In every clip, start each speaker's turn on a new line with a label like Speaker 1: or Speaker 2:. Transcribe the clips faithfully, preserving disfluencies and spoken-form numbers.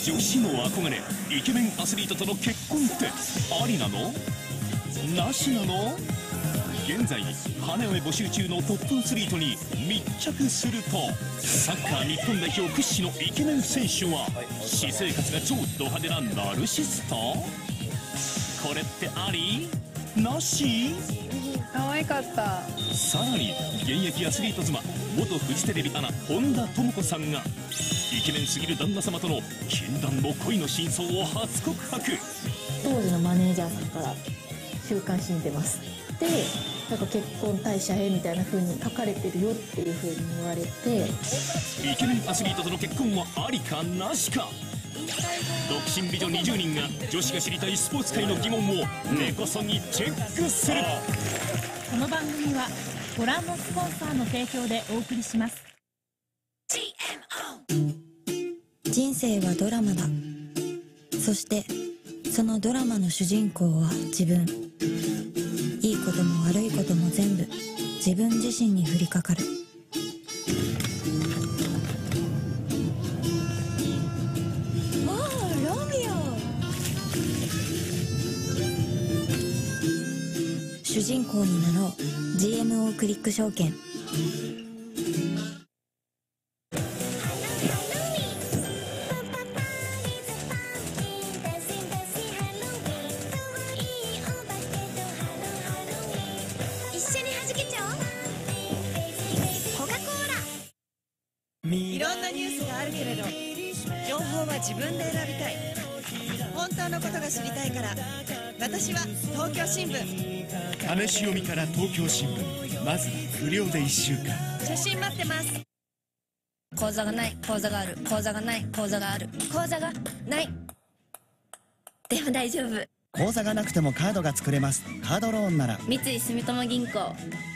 Speaker 1: 女子の憧れイケメンアスリートとの結婚ってありなの？なしなの？現在花嫁募集中のトップアスリートに密着すると、サッカー日本代表屈指のイケメン選手は私生活が超ド派手なナルシスト？これってあり？なし？
Speaker 2: 可愛かった。
Speaker 1: さらに現役アスリート妻元フジテレビアナ本田朋子さんがイケメンすぎる旦那様との禁断の恋の真相を初告白。
Speaker 3: 当時のマネージャーさんから週刊誌に出ますで、なんか結婚退社へみたいな風に書かれてるよっていう風に言われて、
Speaker 1: イケメンアスリートとの結婚はありかなしか。独身美女にじゅうにんが女子が知りたいスポーツ界の疑問を根こそぎチェックする。
Speaker 4: この番組はご覧のスポンサーの提供でお送りします。
Speaker 5: 人生はドラマだ。そしてそのドラマの主人公は自分。いいことも悪いことも全部自分自身に降りかかる。
Speaker 6: もうロミ
Speaker 5: オ。主人公になろう。 ジーエムオー クリック証券。
Speaker 6: いろんなニュースがあるけれど情報は自分で選びたい。本当のことが知りたいから私は東京新聞。
Speaker 7: 試し読みから東京新聞、まず無料でいっしゅうかん。
Speaker 6: 写真待ってます。
Speaker 5: 口座がない、口座がある、口座がない、口座がある、口座がない。でも大丈夫。
Speaker 7: 口座がなくてもカードが作れます。カードローンなら
Speaker 5: 三井住友銀行。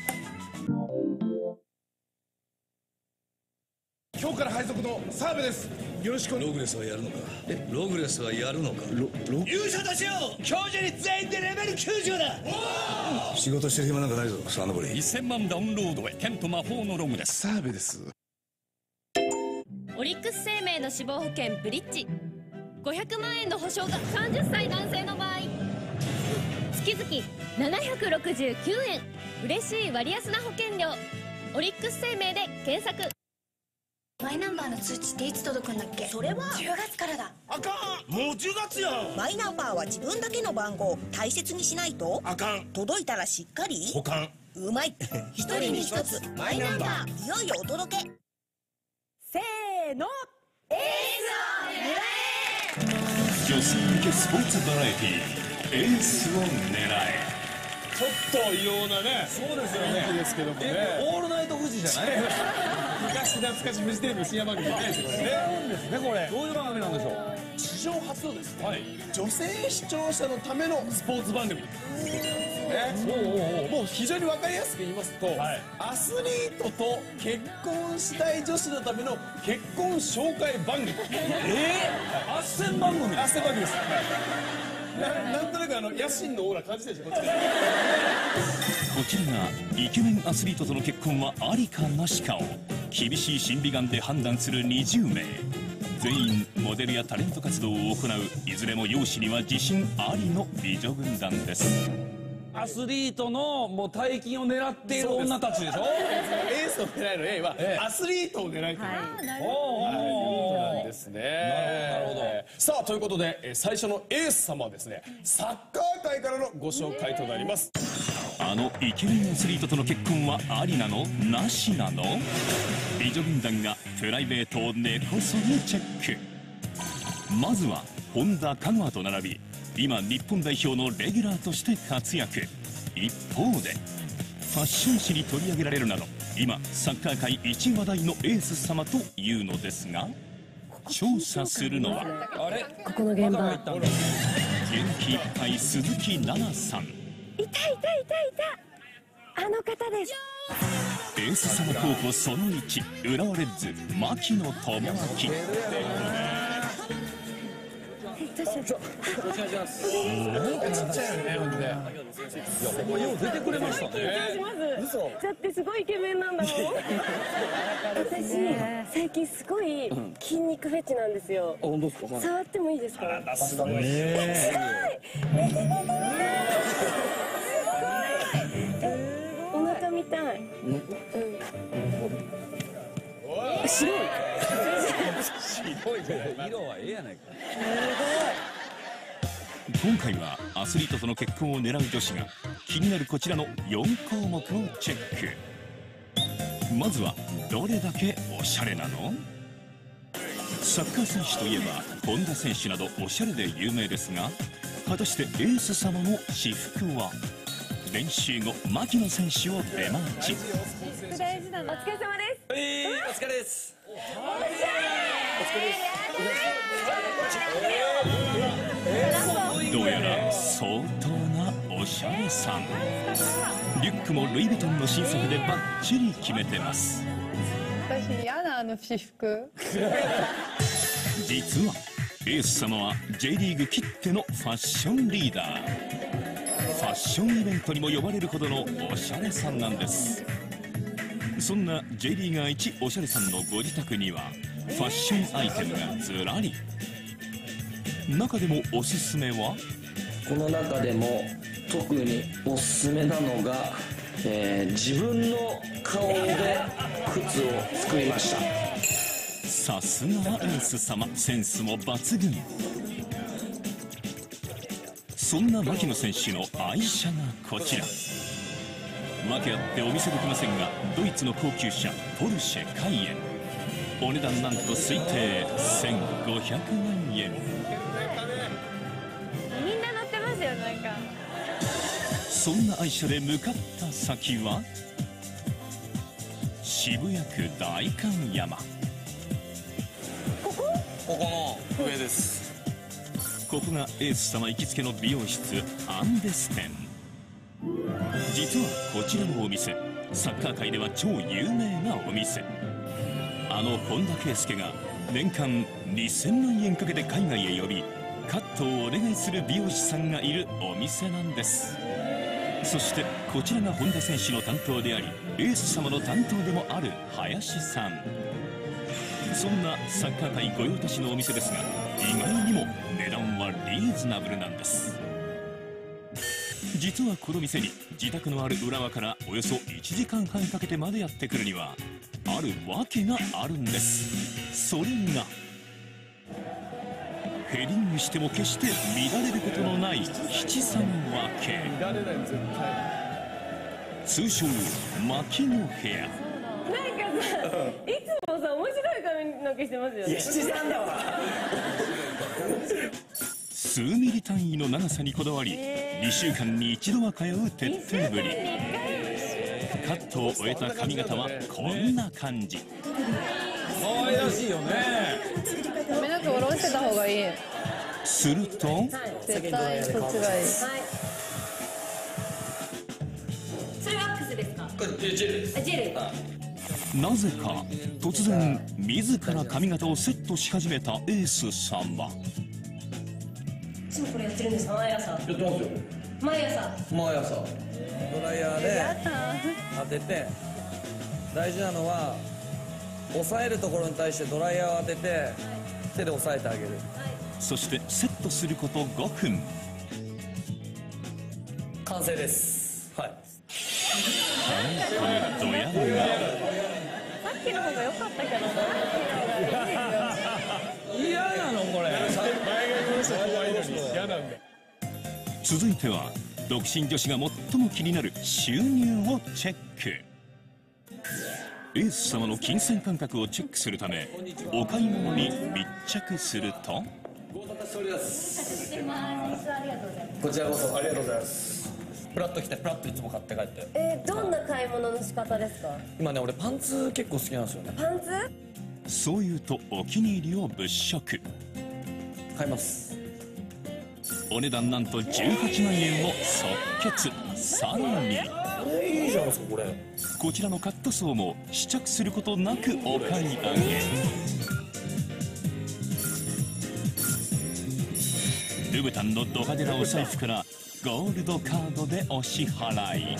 Speaker 8: 今日から配属の澤部です。よろしく。
Speaker 9: ログレスはやるのか。え、ログレスはやるのか。ロロ
Speaker 8: 勇者たちよ、今日中に全員でレベルきゅうじゅうだ。
Speaker 9: 仕事してる暇なんかないぞ。さあ登れ。
Speaker 1: せんまんダウンロードへ。剣と魔法のログです。
Speaker 8: 澤部です。
Speaker 10: オリックス生命の死亡保険ブリッジ、ごひゃくまんえんの保証がさんじゅっさい男性の場合月々ななひゃくろくじゅうきゅうえん。嬉しい割安な保険料。オリックス生命で検索。
Speaker 6: マイナンバーの通知っていつ届くんだっけ？それはじゅうがつからだ。
Speaker 8: あかん、もうじゅうがつやん。
Speaker 11: マイナンバーは自分だけの番号大切にしないと。
Speaker 8: あかん。
Speaker 11: 届いたらしっかり
Speaker 8: 保管。
Speaker 11: うまい。一人に一つマイナンバー。いよいよお届け。
Speaker 6: せーの、エースを狙え。
Speaker 1: 女性向けスポーツバラエティー、エースを狙え。
Speaker 8: ちょっと異様なね。そうですよね。ですけどもね。オールナイト富士じゃない。昔懐かしいフジテレビの深夜番組じゃないですよね。違うんですね、これ。どういう番組なんでしょう。史上初のですね、はい、女性視聴者のためのスポーツ番組ね。もう非常に分かりやすく言いますと、はい、アスリートと結婚したい女子のための結婚紹介番組。えー、斡旋番組。斡旋番組です。な, なんとなくあの野心のオーラ感じてるでしょ、こっち。
Speaker 1: こちらがイケメンアスリートとの結婚はありかなしかを厳しい審美眼で判断するにじゅうめい。全員モデルやタレント活動を行う、いずれも容姿には自信ありの美女軍団です。
Speaker 12: アスリートのもう大金を狙っている女たちでしょ。
Speaker 8: エースを狙いの A は、ええ、アスリートを狙いという、はい、なんですね。なるほど、なるほど。さあということで最初のエース様はですね、サッカー界からのご紹介となります。
Speaker 1: あのイケメンアスリートとの結婚はありなの？なしなの？美女軍団がプライベートを根こそぎチェック。まずは本田香川と並び今日本代表のレギュラーとして活躍。一方でファッション誌に取り上げられるなど今サッカー界一話題のエース様というのですが、調査するのは
Speaker 3: あれここの現場。
Speaker 1: 元気いっぱい鈴木奈々さん。
Speaker 10: いたいたいたいた、あの方です。
Speaker 1: エース様候補そのいち、浦和レッズ牧野智章。
Speaker 10: えっと
Speaker 8: します。なんかちっちゃいよね、ほんで。いや、ほんまよう出てくれましたね。
Speaker 13: 嘘。だってすごいイケメンなんだもん。私最近すごい筋肉フェチなんですよ。
Speaker 12: あ、本当ですか。
Speaker 13: 触ってもいいですか。
Speaker 8: すごい。ね。
Speaker 13: すごい。お腹見たい。うん。白い。
Speaker 12: 白いね。色はええやないか。
Speaker 1: 今回はアスリートとの結婚を狙う女子が気になるこちらのよんこうもくをチェック。まずはどれだけおしゃれなの？サッカー選手といえば本田選手などおしゃれで有名ですが、果たしてエース様の私服は？練習後牧野選手を出待ち。
Speaker 13: 大事だな。お疲れ様です。
Speaker 9: はい、お疲れです。
Speaker 1: どうやら相当なおしゃれさん。リュックもルイ・ヴィトンの新作でバッチリ決めてます。
Speaker 2: 私嫌なあの私服。
Speaker 1: 実はエース様は J リーグきってのファッションリーダー。ファッションイベントにも呼ばれるほどのおしゃれさんなんです。そんな J リーガー一おしゃれさんのご自宅にはファッションアイテムがずらり。中でもおすすめは、
Speaker 14: この中でも特におすすめなのが、えー、自分の顔で靴を作りました。
Speaker 1: さすがエース様、センスも抜群。そんな牧野選手の愛車がこちら。訳あってお見せできませんが、ドイツの高級車ポルシェカイエン。お値段なんと推定せんごひゃくまんえん。
Speaker 13: みんな乗ってますよ、なんか。
Speaker 1: そんな愛車で向かった先は渋谷区代官山。
Speaker 13: ここ？
Speaker 12: ここの上です。
Speaker 1: ここがエース様行きつけの美容室アンデス店。実はこちらのお店、サッカー界では超有名なお店。あの本田圭佑が年間にせんまんえんかけて海外へ呼びカットをお願いする美容師さんがいるお店なんです。そしてこちらが本田選手の担当でありエース様の担当でもある林さん。そんなサッカー界御用達のお店ですが、意外にも値段はリーズナブルなんです。実はこの店に自宅のある浦和からおよそいちじかんはんかけてまでやってくるにはある訳があるんです。それがヘディングしても決して乱れることのない七三分け。
Speaker 8: 乱れない絶対。
Speaker 1: 通称牧野部屋。
Speaker 13: なんかさ、いつもさ面白い髪の毛してますよね。
Speaker 14: 七三だわ。
Speaker 1: 数ミリ単位の長さにこだわり、にしゅうかんに一度は通う徹底ぶり。カットを終えた髪型はこんな感じ。
Speaker 12: 可愛らしいよね。
Speaker 2: 髪の毛下ろしてた方がいい。
Speaker 1: すると
Speaker 2: 絶対そっちがいい。
Speaker 10: それワックスですか？
Speaker 9: これジェル。
Speaker 10: あ、ジェル。
Speaker 1: なぜか突然自ら髪型をセットし始めたエース様。
Speaker 10: いつもこれやってるんですか？毎朝。
Speaker 14: やってますよ。
Speaker 10: 毎朝。
Speaker 14: 毎朝。
Speaker 15: ドライヤーで当てて、大事なのは押さえるところに対してドライヤーを当てて手で押さえてあげる。
Speaker 1: そしてセットすることごふん。
Speaker 14: 完成です。はい。
Speaker 1: はい、このドヤ顔。
Speaker 13: さっきの方が良かったけどな。
Speaker 12: 嫌なのこれ。
Speaker 8: 前がこの人怖いのに嫌なんだ。
Speaker 1: 続いては独身女子が最も気になる収入をチェック。エース様の金銭感覚をチェックするためお買い物に密着すると、
Speaker 14: こちらこそありがとうございます。プラッと来てプラッといつも買って帰って。
Speaker 13: えー、どんな買い物の仕方ですか？
Speaker 15: 今ね、俺パンツ結構好きなんですよね。
Speaker 13: パンツ？
Speaker 1: そう言うとお気に入りを物色。
Speaker 15: 買います。
Speaker 1: お値段なんとじゅうはちまんえんを即決。さらに
Speaker 14: これいいじゃないですか。これ
Speaker 1: こちらのカットソーも試着することなくお買い上げ。 ルブタンのド派手なお財布からゴールドカードでお支払い。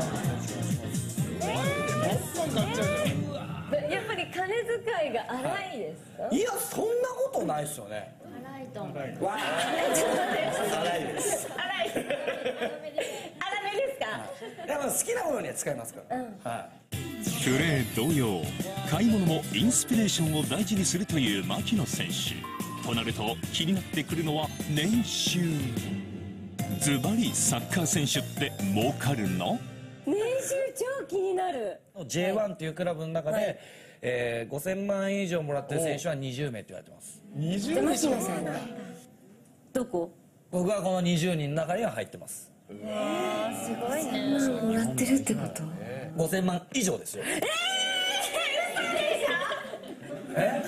Speaker 13: やっぱり金遣いが荒いですか？
Speaker 15: いや、そんなことないですよね。
Speaker 3: 荒いと思う。
Speaker 15: わあ、
Speaker 13: 荒いです。荒い。荒めですか？
Speaker 15: でも好きなものには使いますから。はい。
Speaker 1: プレー同様、買い物もインスピレーションを大事にするという牧野選手。となると気になってくるのは年収。ズバリサッカー選手って儲かるの？
Speaker 13: 年収超気になる。
Speaker 15: ジェイワン っていうクラブの中で、はい、えー、ごせんまんえん以上もらってる選手はにじゅうめいって言われてます。
Speaker 13: にじゅうめい？牧野さんはどこ？
Speaker 15: 僕はこのにじゅうにんの中には入ってます。
Speaker 13: うわー、すごいね。もらってるってこと？
Speaker 15: ごせんまん以上ですよ。えー、
Speaker 13: 嘘でしょ？え？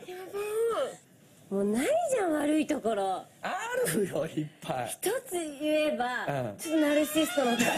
Speaker 13: もうないじゃん、悪いところ。
Speaker 15: あるよ、いっぱい。
Speaker 13: 一つ言えば、うん、ちょっとナルシストのところ。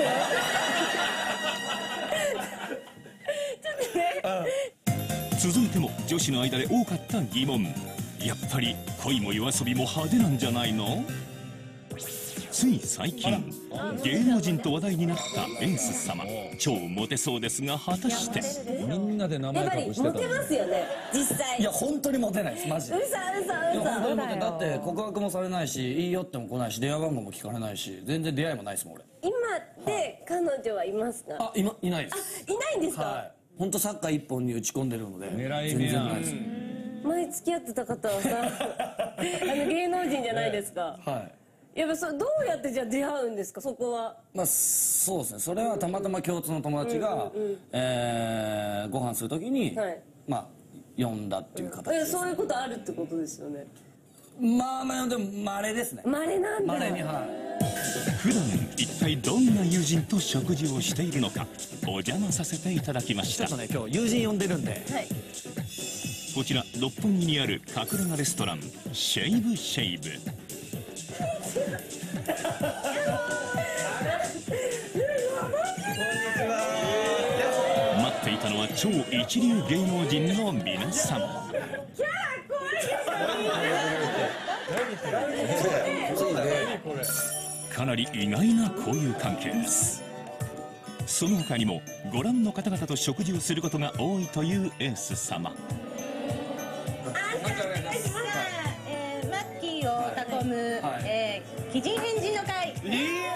Speaker 13: ちょっとね、
Speaker 1: うん、続いても女子の間で多かった疑問。やっぱり恋も夜遊びも派手なんじゃないの？つい最近芸能人と話題になったエース様。超モテそうですが、果たして
Speaker 12: みんなで名前隠してた。
Speaker 13: やっぱりモテますよね、実際。
Speaker 15: いや、本当にモテないです、マジで。
Speaker 13: うさうさうさ。
Speaker 15: だって告白もされないし、いいよっても来ないし、電話番号も聞かれないし、全然出会いもないですもん、俺。
Speaker 13: 今って彼女はいますか？
Speaker 15: あ、今いないです。
Speaker 13: あ、いないんですか？
Speaker 15: はい。本当サッカー一本に打ち込んでるので。
Speaker 12: 狙い目やん。
Speaker 13: 前付き合ってた方はさ、あの芸能人じゃないですか。
Speaker 15: はい。
Speaker 13: やっぱそどうやってじゃあ出会うんですか、そこは？
Speaker 15: まあそうですね、それはたまたま共通の友達が、うんうん、えー、ご飯するときに、はい、まあ呼んだっていう形です、ね、
Speaker 13: そういうことあるってことですよね。
Speaker 15: まあまあでも稀ですね。
Speaker 13: 稀なんだ。
Speaker 15: 稀に、はい。
Speaker 1: 普段一体どんな友人と食事をしているのかお邪魔させていただきました。
Speaker 15: ちょっとね、今日友人呼んでるんで、はい、
Speaker 1: こちら六本木にある隠れ家レストランシェイブシェイブ。待っていたのは超一流芸能人の皆さん。かなり意外な交友関係です。その他にもご覧の方々と食事をすることが多いというエース様。
Speaker 2: マッキーを囲む、はい、えー、奇人変人の会。イエ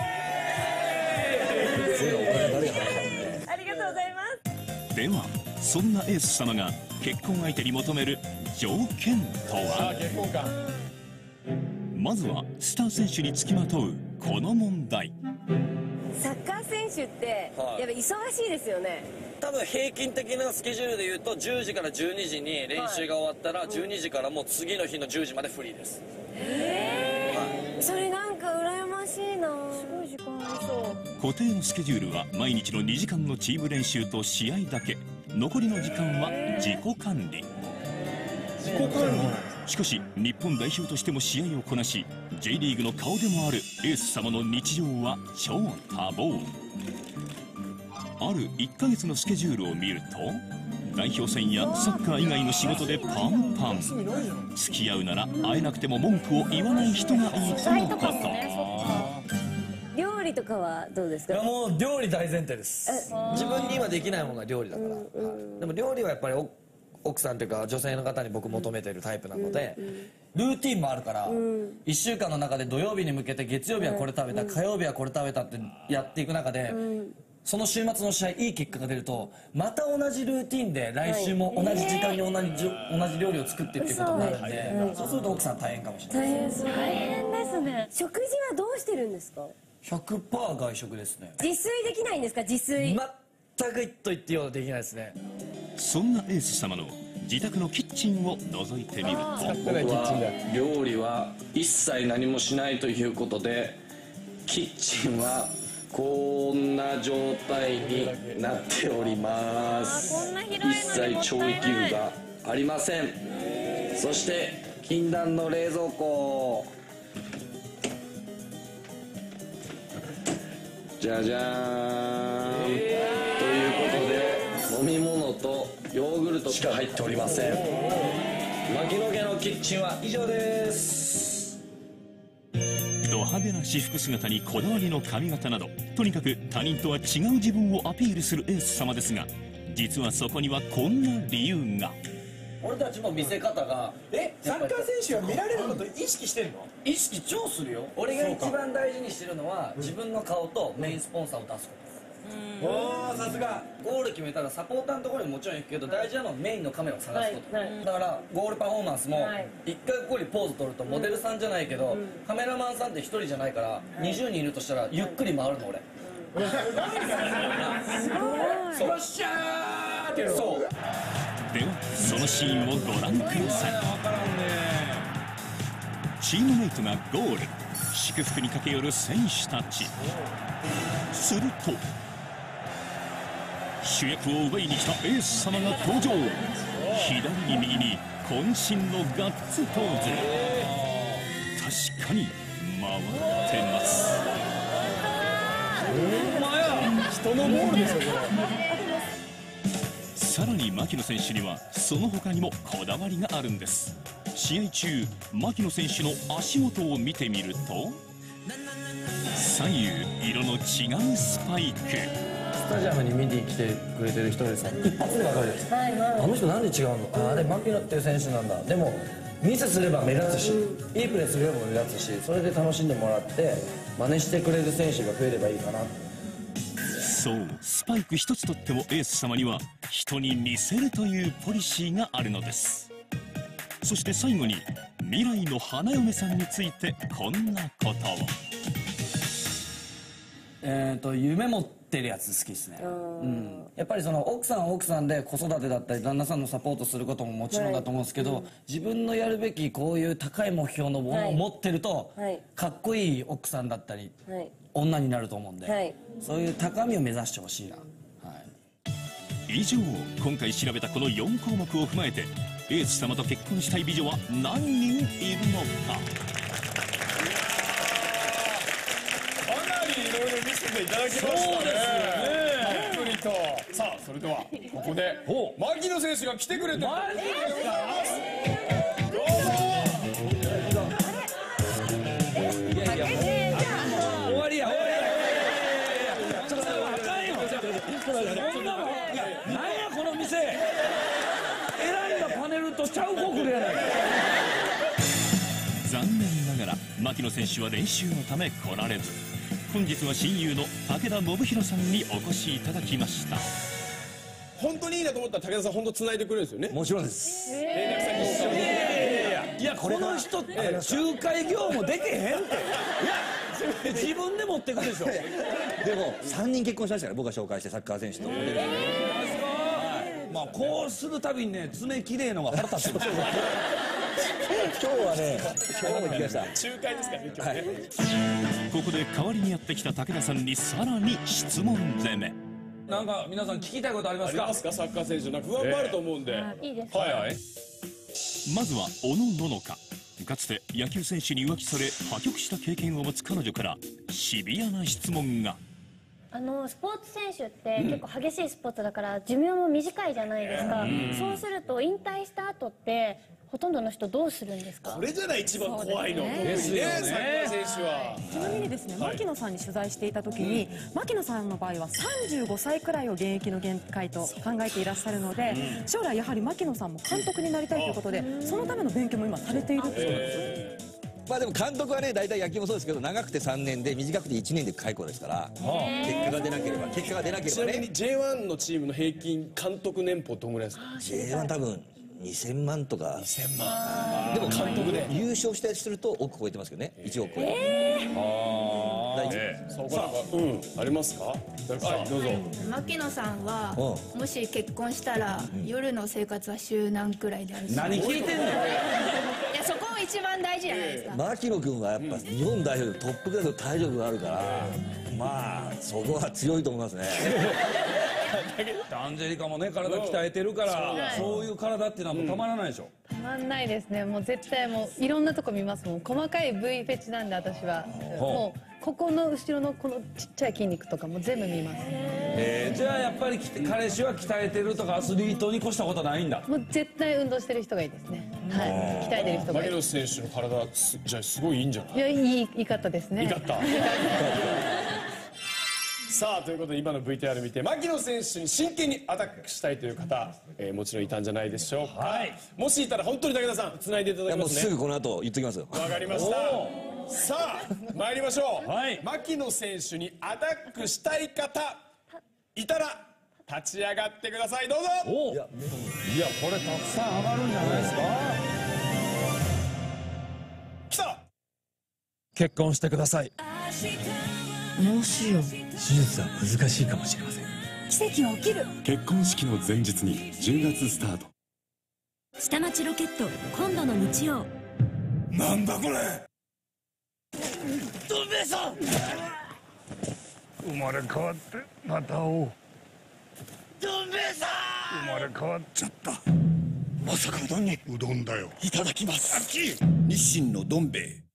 Speaker 2: ーイ。ありがとうございます。
Speaker 1: ではそんなエース様が結婚相手に求める条件とは？結婚か。まずはスター選手につきまとうこの問題。
Speaker 13: サッカー選手って、はい、やっぱ忙しいですよね。
Speaker 15: 多分平均的なスケジュールでいうとじゅうじからじゅうにじに練習が終わったら、はい、じゅうにじからもう次の日のじゅうじまでフリーです。
Speaker 13: へえ、はい、それなんか羨ましいな。すごい時間ありそう。
Speaker 1: 固定のスケジュールは毎日のにじかんのチーム練習と試合だけ。残りの時間は自己管理。自己管理。しかし日本代表としても試合をこなし J リーグの顔でもあるエース様の日常は超多忙。あるいっかげつのスケジュールを見ると代表戦やサッカー以外の仕事でパンパン。付き合うなら会えなくても文句を言わない人がいいとのこと。
Speaker 13: 料理とかはどうですか？
Speaker 15: いや、もう料理大前提です。自分にはできないものが料理だから、うんうん、はい、でも料理はやっぱり奥さんというか女性の方に僕求めてるタイプなので、うんうん、ルーティンもあるから、うん、いっしゅうかんの中で土曜日に向けて月曜日はこれ食べた、うん、火曜日はこれ食べたってやっていく中で、うん、その週末の試合いい結果が出るとまた同じルーティンで来週も同じ時間に同じ、同じ料理を作ってっていうことになるんで、うん、そうすると奥さん大変かもしれないです。
Speaker 13: 大変ですね。食事はどうしてるんですか？
Speaker 15: ひゃくパーセント 外食ですね。
Speaker 13: 自炊できないんですか？自炊
Speaker 15: 全くと言ってようできないですね。
Speaker 1: そんなエース様の自宅のキッチンを覗いてみると、
Speaker 14: 僕は料理は一切何もしないということでキッチンはこんな状態になっております。一切調理器具がありません。そして禁断の冷蔵庫、じゃじゃーん、ということで飲み物とヨーグルトしか入っておりません。牧野家のキッチンは以上です。
Speaker 1: ド派手な私服姿にこだわりの髪型など、とにかく他人とは違う自分をアピールするエース様ですが、実はそこにはこんな理由が。
Speaker 15: 俺たちの見せ方が、
Speaker 8: えサッカー選手は見られることを意識してんの？
Speaker 15: 意識超するよ。俺が一番大事にしてるのは自分の顔とメインスポンサーを出すことです。
Speaker 8: おー、さすが。
Speaker 15: ゴール決めたらサポーターのところにもちろん行くけど、大事なのはメインのカメラを探すこと、はいはい、だからゴールパフォーマンスも一回ここにポーズ取るとモデルさんじゃないけど、うん、カメラマンさんって一人じゃないからにじゅうにんいるとしたらゆっくり回るの俺。
Speaker 8: すごい。よっしゃーって。そう。
Speaker 1: ではそのシーンをご覧ください。チームメイトがゴール、祝福に駆け寄る選手たち。すると主役を奪いに来たエース様が登場。左に右に渾身のガッツポーズ。確かに回ってます。
Speaker 8: ほんまや、人のゴールですよこれ。
Speaker 1: さらに牧野選手にはその他にもこだわりがあるんです。試合中、牧野選手の足元を見てみると、左右色の違うスパイク。
Speaker 15: スタジアムに見に来てくれてる人でさ、一発で分かるじゃないですか。あの人なんで違うの？あ、あれ牧野っていう選手なんだ。でもミスすれば目立つし、いいプレーすれば目立つし、それで楽しんでもらって真似してくれる選手が増えればいいかな。
Speaker 1: そう、スパイク一つとってもエース様には人に見せるというポリシーがあるのです。そして最後に未来の花嫁さんについてこんなことを。
Speaker 15: えーと夢持ってるやつ好きですね。うん、やっぱりその奥さんは奥さんで子育てだったり旦那さんのサポートすることももちろんだと思うんですけど、はい、自分のやるべきこういう高い目標のものを持ってると、はい、かっこいい奥さんだったり、はい、女になると思うんで、はい、そういう高みを目指してほしいな。はい、
Speaker 1: 以上、今回調べたこのよん項目を踏まえてエース様と結婚したい美女は何人いるのか。
Speaker 8: いろいろ見せていただきましたね。そうですよね。たっぷりと。さあ、それではここで牧野選手が来てくれてる。マジですか。どうも。いやいや、終わりや。終わりや。ちょっとあかんよ。そんなもん。なんやこの店。選んだパネルとちゃう子来るやないか。
Speaker 1: 残念ながら牧野選手は練習のため来られず、本日は親友の武田信弘さんにお越しいただきました。
Speaker 8: 本当にいいなと思ったら武田さん本当繋いでくれるんですよね。
Speaker 15: もちろんです。
Speaker 8: 連絡先交換。いやいやいやいや、この人って仲介業務できへんって。いや自分で持ってくでしょ。
Speaker 16: でもさんにん結婚しましたから僕が紹介してサッカー選手とモデル。
Speaker 8: まあこうするたびにね爪綺麗のが腹立つ。
Speaker 16: 今日はね、今日も来ました。
Speaker 8: 仲介ですからね、今日ね。
Speaker 1: ここで代わりにやってきた武田さんにさらに質問攻め。
Speaker 8: なんか皆さん聞きたいことありますか？ありますか？サッカー選手なんか不安もあると思うんで。
Speaker 2: いいですか？
Speaker 8: はいはい。
Speaker 1: まずは小野ののか。かつて野球選手に浮気され破局した経験を持つ彼女からシビアな質問が。
Speaker 13: あのスポーツ選手って結構激しいスポーツだから寿命も短いじゃないですか。そうすると引退した後ってほとんどの人どうするんですか？
Speaker 8: これじゃない一番怖いの。ですよね。サッカー選手は。
Speaker 17: ちなみにですね、牧野さんに取材していた時に、牧野さんの場合はさんじゅうごさいくらいを現役の限界と考えていらっしゃるので、将来やはり牧野さんも監督になりたいということで、そのための勉強も今されているってことです。
Speaker 16: まあでも監督はね、大体野球もそうですけど、長くてさんねんで短くていちねんで解雇ですから、結果が出なければ結果が出なければね。
Speaker 8: ちなみに ジェイワン のチームの平均監督年俸どんぐらいですか？
Speaker 16: ジェイワン 多分にせんまんとか。
Speaker 8: にせんまん。
Speaker 16: でも監督で優勝したりすると億超えてますけどね。いちおく超え。
Speaker 8: ああ。そうか。うん。ありますか？はい、どうぞ。
Speaker 18: 牧野さんはもし結婚したら夜の生活は週何くらいである？
Speaker 8: 何聞いてんの？い
Speaker 18: やそこ一番大事じゃないですか。
Speaker 16: 牧野君はやっぱ日本代表でトップクラスの体力があるから、まあそこは強いと思いますね。
Speaker 8: アンジェリカもね体鍛えてるから、そういう体っていうのはもうたまらないでしょ。
Speaker 19: たまんないですね。もう絶対もういろんなとこ見ますもん。細かい部位フェチなんで私は。もうここの後ろのこのちっちゃい筋肉とかも全部見ます。
Speaker 8: えー、じゃあやっぱり彼氏は鍛えてるとかアスリートに越したことないんだ。
Speaker 19: もう絶対運動してる人がいいですね。 はい、鍛えてる人がいる。
Speaker 8: 牧野選手の体すじゃあすごいいいんじゃない？
Speaker 19: いや、いい言い方ですね。
Speaker 8: いい方さあということで今の ブイティーアール 見て牧野選手に真剣にアタックしたいという方、えー、もちろんいたんじゃないでしょうか、はい、もしいたら本当に武田さんつないでいただきますね。
Speaker 16: すぐこの後言っときますよ。
Speaker 8: わかりました。さあ参りましょう、はい、牧野選手にアタックしたい方いたら立ち上がってください。どうぞ。おいや、
Speaker 12: いやこれたくさん上がるんじゃないですか。
Speaker 8: 来た。
Speaker 7: 結婚してください。
Speaker 5: もしよ。
Speaker 7: 手術は難しいかもしれません。
Speaker 5: 奇跡は起きる。
Speaker 20: 結婚式の前日にじゅうがつスタート。
Speaker 5: 下町ロケット今度の日曜。
Speaker 20: なんだこれ。
Speaker 7: どん兵衛さん、生まれ変わってまた会おう。どん兵衛さん、生まれ変わっちゃった。まさかうどんに。うどんだよ。いただきます。日清のどん兵衛。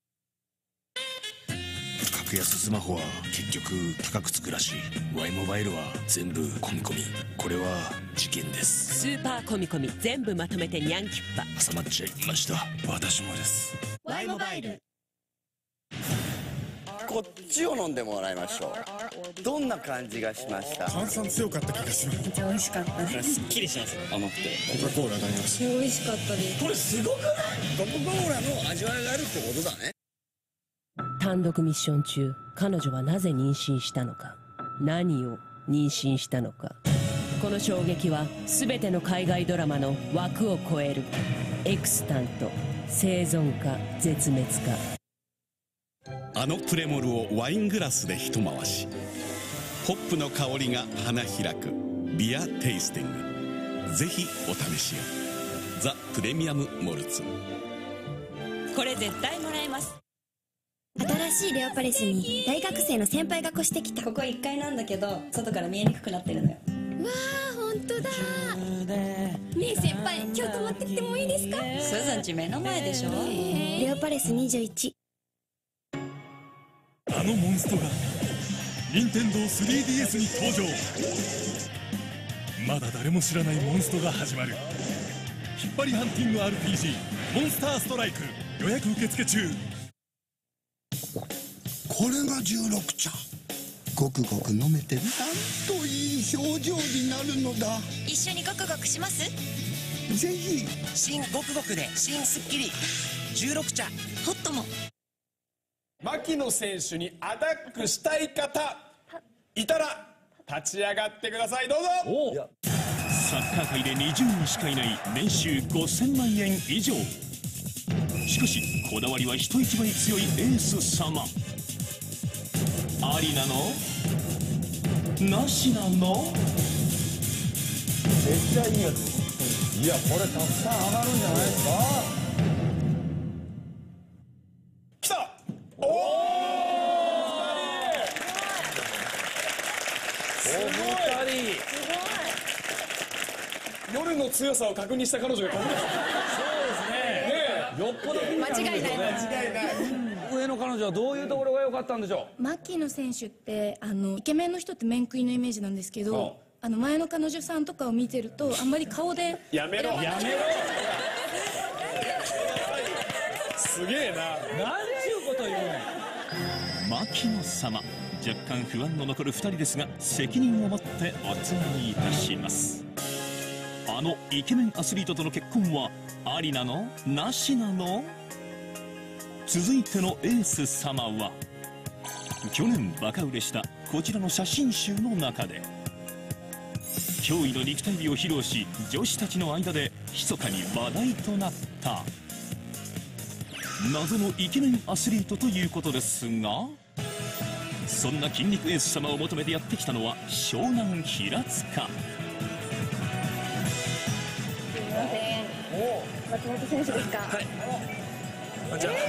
Speaker 7: 格安スマホは結局高くつくらしい。 Y モバイルは全部込み込み。これは事件です。
Speaker 21: スーパー込み込み全部まとめてニャンキュッパ。
Speaker 7: 挟まっちゃいました。私もです。
Speaker 21: Y モバイル。
Speaker 22: こっちを飲んでもらいましょう。どんな感じがしました？
Speaker 7: 炭酸強かった気がする。
Speaker 22: めっちゃ美味しかったです。
Speaker 7: すっきりします。甘くてコカ・コーラになります。
Speaker 22: 美味しかったです。
Speaker 7: これすごくない？コカ・コーラの味わいがあるってことだね。
Speaker 21: 単独ミッション中、彼女はなぜ妊娠したのか、何を妊娠したのか。この衝撃は全ての海外ドラマの枠を超える。エクスタント、生存か絶滅か。
Speaker 20: あのプレモルをワイングラスで一回し。ホップの香りが花開くビアテイスティング。ぜひお試しを。ザ・プレミアム・モルツ。
Speaker 5: これ絶対もらえます。新しいレオパレスに大学生の先輩が越してきた。ここいっかいなんだけど外から見えにくくなってるのよ。わあ、ほんとだ。ねえ先輩、今日泊まってきてもいいですか？すずんち目の前でしょ。レオパレスにじゅういち。
Speaker 7: あのモンストが任天堂 スリーディーエス に登場。まだ誰も知らないモンストが始まる。引っ張りハンティング アールピージー モンスターストライク予約受付中。
Speaker 23: これがじゅうろく茶。ごくごく飲めてなんといい表情になるのだ。
Speaker 5: 一緒にごくごくします？
Speaker 23: ぜひ。
Speaker 24: 新ごくごくで新スッキリじゅうろく茶。
Speaker 5: ホットも。
Speaker 8: 牧野選手にアタックしたい方いたら立ち上がってください。どうぞ。
Speaker 1: サッカー界でにじゅうにんしかいない年収ごせんまんえん以上。しかしこだわりは人一倍強いエース様。ありなの？なしなの？
Speaker 12: 絶対いいやつ。いやこれたくさん上がるんじゃないですか。
Speaker 8: 来た。おお、
Speaker 12: お二人。
Speaker 8: 夜の強さを確認した彼女が確認した。
Speaker 12: そうですね。よっぽど
Speaker 18: 間違いない間
Speaker 8: 違いない。
Speaker 12: 上の彼女はどういうところが良かったんでしょう。
Speaker 25: 牧野選手ってあのイケメンの人って面食いのイメージなんですけど、あの前の彼女さんとかを見てるとあんまり顔で
Speaker 8: やめろやめろ。すげえな。
Speaker 12: なんちゅうこと言うね
Speaker 1: ん。牧野様、若干不安の残るふたりですが責任を持っておつなぎいたします。あのイケメンアスリートとの結婚はありなの？なしなの？続いてのエース様は去年バカ売れしたこちらの写真集の中で驚異の肉体美を披露し女子たちの間で密かに話題となった謎のイケメンアスリートということですが、そんな筋肉エース様を求めてやってきたのは湘南平塚。
Speaker 13: すいません、松本選手ですか？はい。
Speaker 8: じゃあ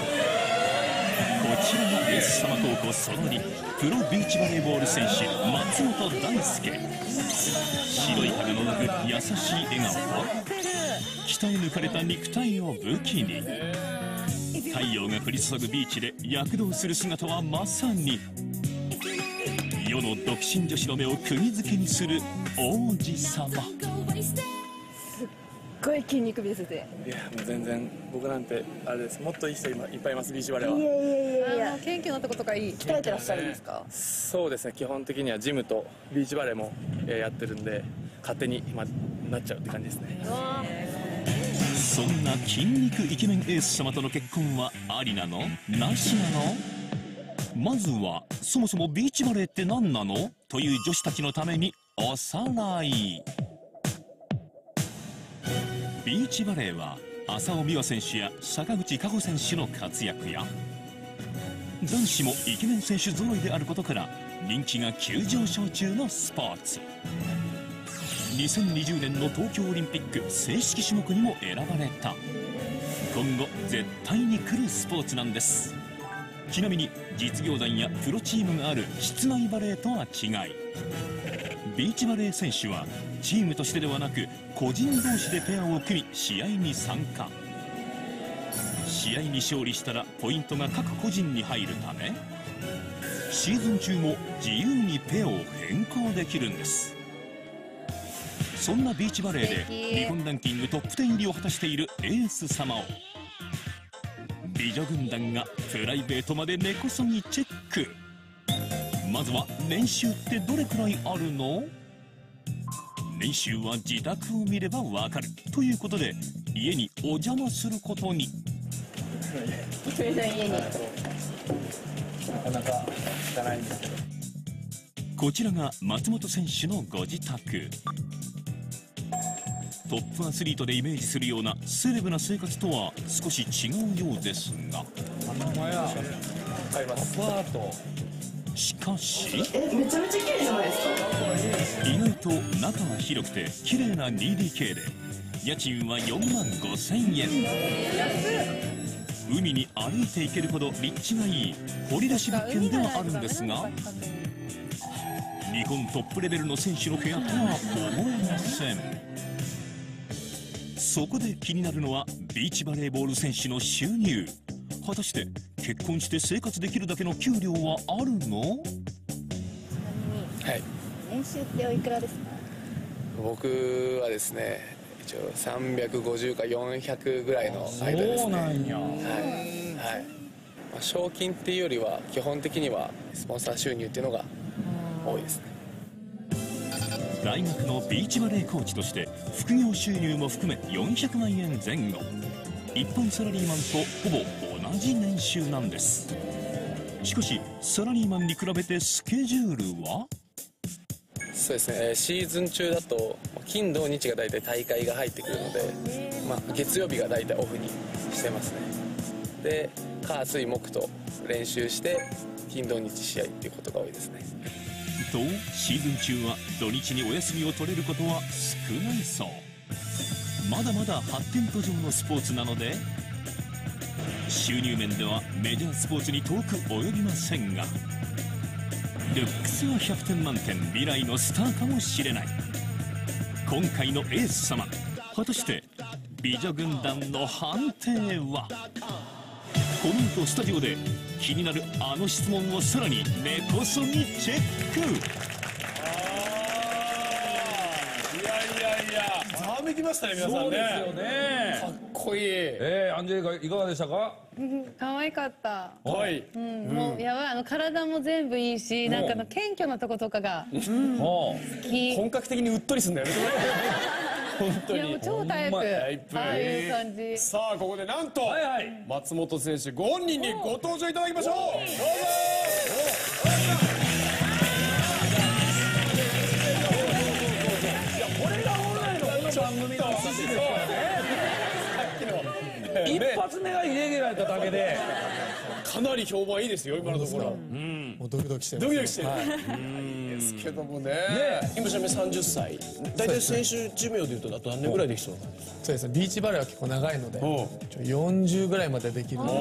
Speaker 1: こちらがエース様候補そのに、プロビーチバレーボール選手松本大輔。白い歯がのぞく優しい笑顔と鍛え抜かれた肉体を武器に太陽が降り注ぐビーチで躍動する姿はまさに世の独身女子の目を釘付けにする王子様。
Speaker 13: すっ
Speaker 4: ごい筋肉ですね。
Speaker 6: いやもう全然僕なんてあれです。もっといい人今いっぱいいます。ビーチバレーは。
Speaker 4: いやいやいやいや。
Speaker 19: 謙虚なとことかいい。
Speaker 4: 鍛えてらっしゃるんですか？
Speaker 6: そうですね。基本的にはジムとビーチバレーもえーやってるんで勝手に今なっちゃうって感じですね。
Speaker 1: そんな筋肉イケメンエース様との結婚はありなの？なしなの？まずはそもそもビーチバレーって何なの？という女子たちのためにおさらい。ビーチバレーは浅尾美和選手や坂口佳穂選手の活躍や男子もイケメン選手揃いであることから人気が急上昇中のスポーツ。にせんにじゅうねんの東京オリンピック正式種目にも選ばれた。今後絶対に来るスポーツなんです。ちなみに実業団やプロチームがある室内バレーとは違い、ビーチバレー選手はチームとしてではなく個人同士でペアを組み試合に参加。試合に勝利したらポイントが各個人に入るためシーズン中も自由にペアを変更できるんです。そんなビーチバレーで日本ランキングトップテン入りを果たしているエース様を美女軍団がプライベートまで根こそぎチェック。まずは年収ってどれくらいあるの？年収は自宅を見ればわかるということで家にお邪魔することに。
Speaker 4: それの家に
Speaker 6: なかなか汚いんですけど。
Speaker 1: こちらが松本選手のご自宅。トップアスリートでイメージするようなセレブな生活とは少し違うようですが、しかし
Speaker 4: え、めちゃめちゃ綺麗じゃないですか。
Speaker 1: 意外と中は広くて綺麗な ツーディーケー で家賃はよんまんごせんえん。海に歩いて行けるほど立地がいい掘り出し物件ではあるんですが、日本トップレベルの選手の部屋とは思えません。そこで気になるのはビーチバレーボール選手の収入。果たして結婚して生活できるだけの給料はあるの？
Speaker 6: はい。
Speaker 4: 年収っておいくらですか？
Speaker 6: 僕はですね、一応さんびゃくごじゅうかよんひゃくぐらいの間ですね。
Speaker 8: そうなんや。
Speaker 6: はい。はい。まあ、賞金っていうよりは基本的にはスポンサー収入っていうのが多いですね。
Speaker 1: 大学のビーチバレーコーチとして副業収入も含めよんひゃくまんえんぜん後。一般サラリーマンとほぼ同じ年収なんです。しかしサラリーマンに比べてスケジュールは？
Speaker 6: そうですね、シーズン中だと金土日が大体大会が入ってくるので、まあ、月曜日が大体オフにしてますね。で火水木と練習して金土日試合っていうことが多いですね。
Speaker 1: とシーズン中は土日にお休みを取れることは少ないそう。まだまだ発展途上のスポーツなので収入面ではメジャースポーツに遠く及びませんが、ルックスはひゃくてん満点、未来のスターかもしれない。今回のエース様、果たして美女軍団の判定は？この後スタジオで気になるあの質問をさらに根こそぎチェック。
Speaker 8: いやいやいや、ざわめきましたね皆さんね。そうですよね。かっこいい。えー、アンジェリカいかがでしたか？
Speaker 19: 可愛かった。
Speaker 8: はい。
Speaker 19: うん、もうやばい、あの体も全部いいし、なんかあの謙虚なとことかが好き。
Speaker 8: 本格的にうっとりすんだよね。本当に。
Speaker 19: いやもう超タイプ。ああいう感じ。
Speaker 8: さあここでなんと松本選手ご本人にご登場いただきましょう。どうぞ。いやこれが本来のこの番組の趣旨ですよね。一発目がイレギュラーだっただけでかなり評判いいですよ今のところ。
Speaker 9: もうドキドキしてます。
Speaker 8: ドキドキしてる。ですけどもね。今ちなみにさんじゅっさい。大体選手寿命でいうとあと何年ぐらいできそうなんですか？
Speaker 9: そうですね。ビーチバレーは結構長いので、よんじゅうぐらいまでできる。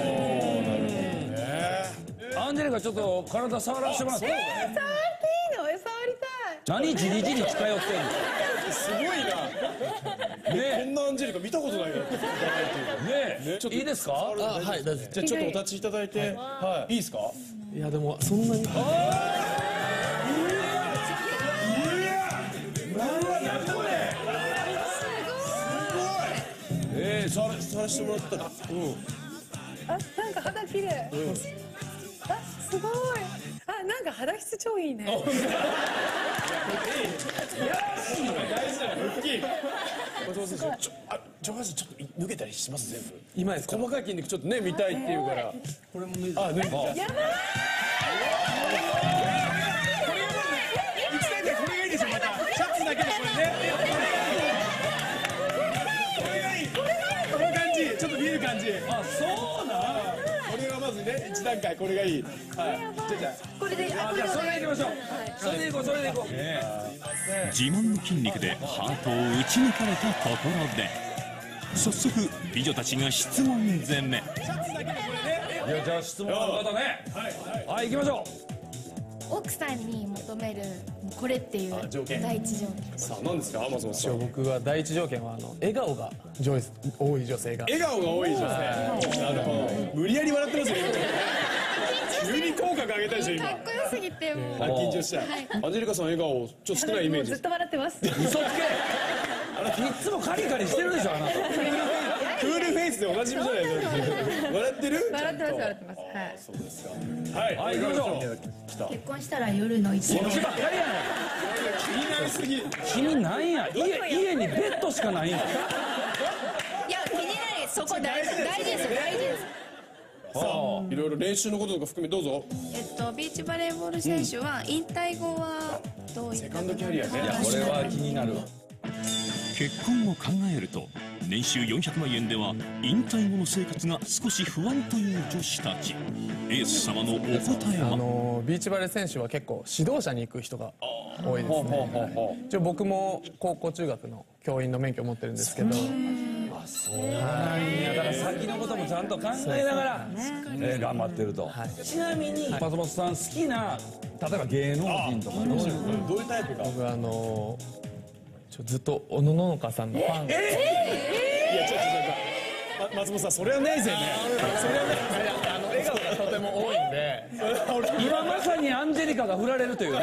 Speaker 8: アンジェリカちょっと体触らせてもらって。
Speaker 19: えー、触っていいの？触りたい。
Speaker 8: 何じりじり近寄ってんの？すごいな。ね、こんなアンジェリカ見たことないよ。ね、ちょっといいですか？あ、はい、大丈夫。じゃあちょっとお立ちいただいて、はい、いいですか？
Speaker 9: いやでもそんなに。
Speaker 8: すごい。 らせてもらったら、うん、
Speaker 19: あ、なんか肌綺麗。うん、あ、すごい。あ、なんか肌質超いいね。いやらし
Speaker 8: いの大事だから腹筋。松本選手、ちょあ上半身ちょっと抜けたりします全部。今です細かい筋肉ちょっとね見たいっていうから。これも抜いて。あ、抜いて。やばい。一台でこれがいいでしょまた。シャツだけでこれね。これがいい。この感じちょっと見える感じ。あ、そうなん。これがまずね一段階これがいい。はい。じゃじゃこれで。あ、じゃそれでいきましょう。それでいこうそれでいこう。
Speaker 1: 自慢の筋肉でハートを打ち抜かれたところで早速美女たちが質問攻め。い
Speaker 12: やじゃあ質問の方ね。はい、行きましょ
Speaker 18: う。奥さんに求めるこれっていう第一条件。
Speaker 8: さあ何ですか松本さん。
Speaker 9: 僕は第一条件はあの笑顔が多い女性が。
Speaker 8: 笑顔が多い女性。なるほど。無理やり笑ってますよ。急に口角上げたでしょ今。
Speaker 18: かっこよすぎてもう。
Speaker 8: 緊張しちゃう。アンジェリカさん笑顔ちょっと少ないイメージ。
Speaker 19: ずっと笑ってます。
Speaker 12: 嘘つけ。いつもカリカリしてるでしょあなた。
Speaker 8: クールフェイスでおなじみじゃないですか。笑ってる？
Speaker 19: 笑ってます笑ってます。はい。
Speaker 8: そうですか。はい。
Speaker 12: はい、行きましょ
Speaker 18: う。結婚したら夜の一番。
Speaker 12: そっちばっかりやねん。
Speaker 8: 気になりすぎ。
Speaker 12: 君なんや。家家にベッドしかないんや。
Speaker 18: いや気になりそこ大事大事です大事です。
Speaker 8: さあいろいろ練習のこととか含めどうぞ。
Speaker 18: えっとビーチバレーボール選手は引退後はどういった。
Speaker 8: セカンドキャリアね。
Speaker 12: いやこれは気になるわ。
Speaker 1: 結婚を考えると年収よんひゃくまんえんでは引退後の生活が少し不安という女子たち。エース様のお答えは。
Speaker 9: あのビーチバレー選手は結構指導者に行く人が多いですね。一応僕も高校中学の教員の免許を持ってるんですけど。
Speaker 12: あ、そうなんや。だから先のこともちゃんと考えながら頑張ってると。ちなみに松本さん好きな例えば芸能人とかどういうタイプが。
Speaker 9: 僕あのずっと小野ののかさんのファン。
Speaker 8: ええ。いやちょっとちょっと松本さんそれはないぜね。それはない。
Speaker 9: あの笑顔がとても多いんで。
Speaker 12: 今まさにアンジェリカが振られるというね。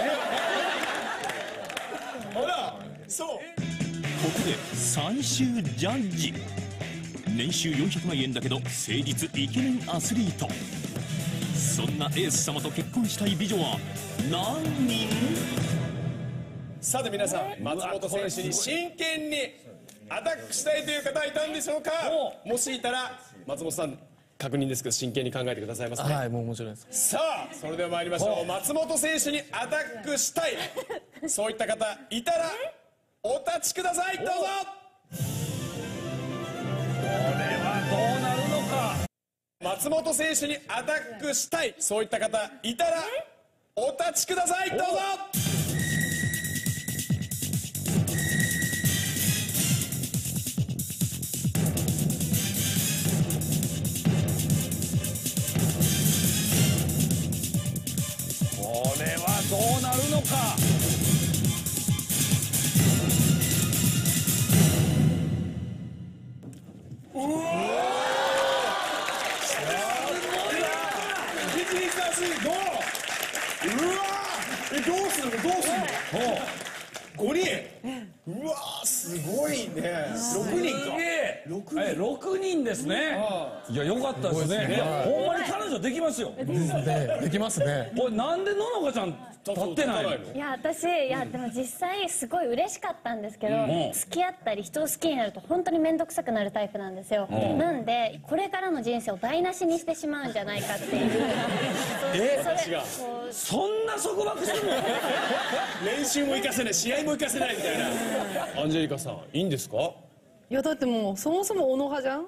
Speaker 8: ほらそう。
Speaker 1: ここで最終ジャッジ。年収よんひゃくまんえんだけど誠実イケメンアスリート。そんなエース様と結婚したい美女は何人？
Speaker 8: さて皆さん松本選手に真剣にアタックしたいという方はいたんでしょうか。もしいたら松本さん確認ですけど真剣に考えてくださいますね。
Speaker 9: はい、もうもちろんです。
Speaker 8: さあそれでは参りましょう。松本選手にアタックしたいそういった方いたらお立ちください。どうぞ。
Speaker 12: これはどうなるのか。
Speaker 8: 松本選手にアタックしたいそういった方いたらお立ちください。どうぞ。
Speaker 12: これはどうなるのか。
Speaker 8: うわえどうするのどうするの。ごにん。うわすごいね。ろくにんか。
Speaker 12: ろくにん。ろくにんですね。いやよかったですね。ほんまに彼女できますよ。
Speaker 9: できますね。
Speaker 12: これなんでののかちゃん立ってないの。
Speaker 13: いや私いやでも実際すごい嬉しかったんですけど、付き合ったり人を好きになると本当に面倒くさくなるタイプなんですよ。なんでこれからの人生を台無しにしてしまうんじゃないかっていう。
Speaker 12: えそんな束縛するの。
Speaker 8: 練習も活かせない試合も活かせないみたいな。アンジェリカさんいいんですか。
Speaker 19: いやだってもうそもそも小野派じゃん。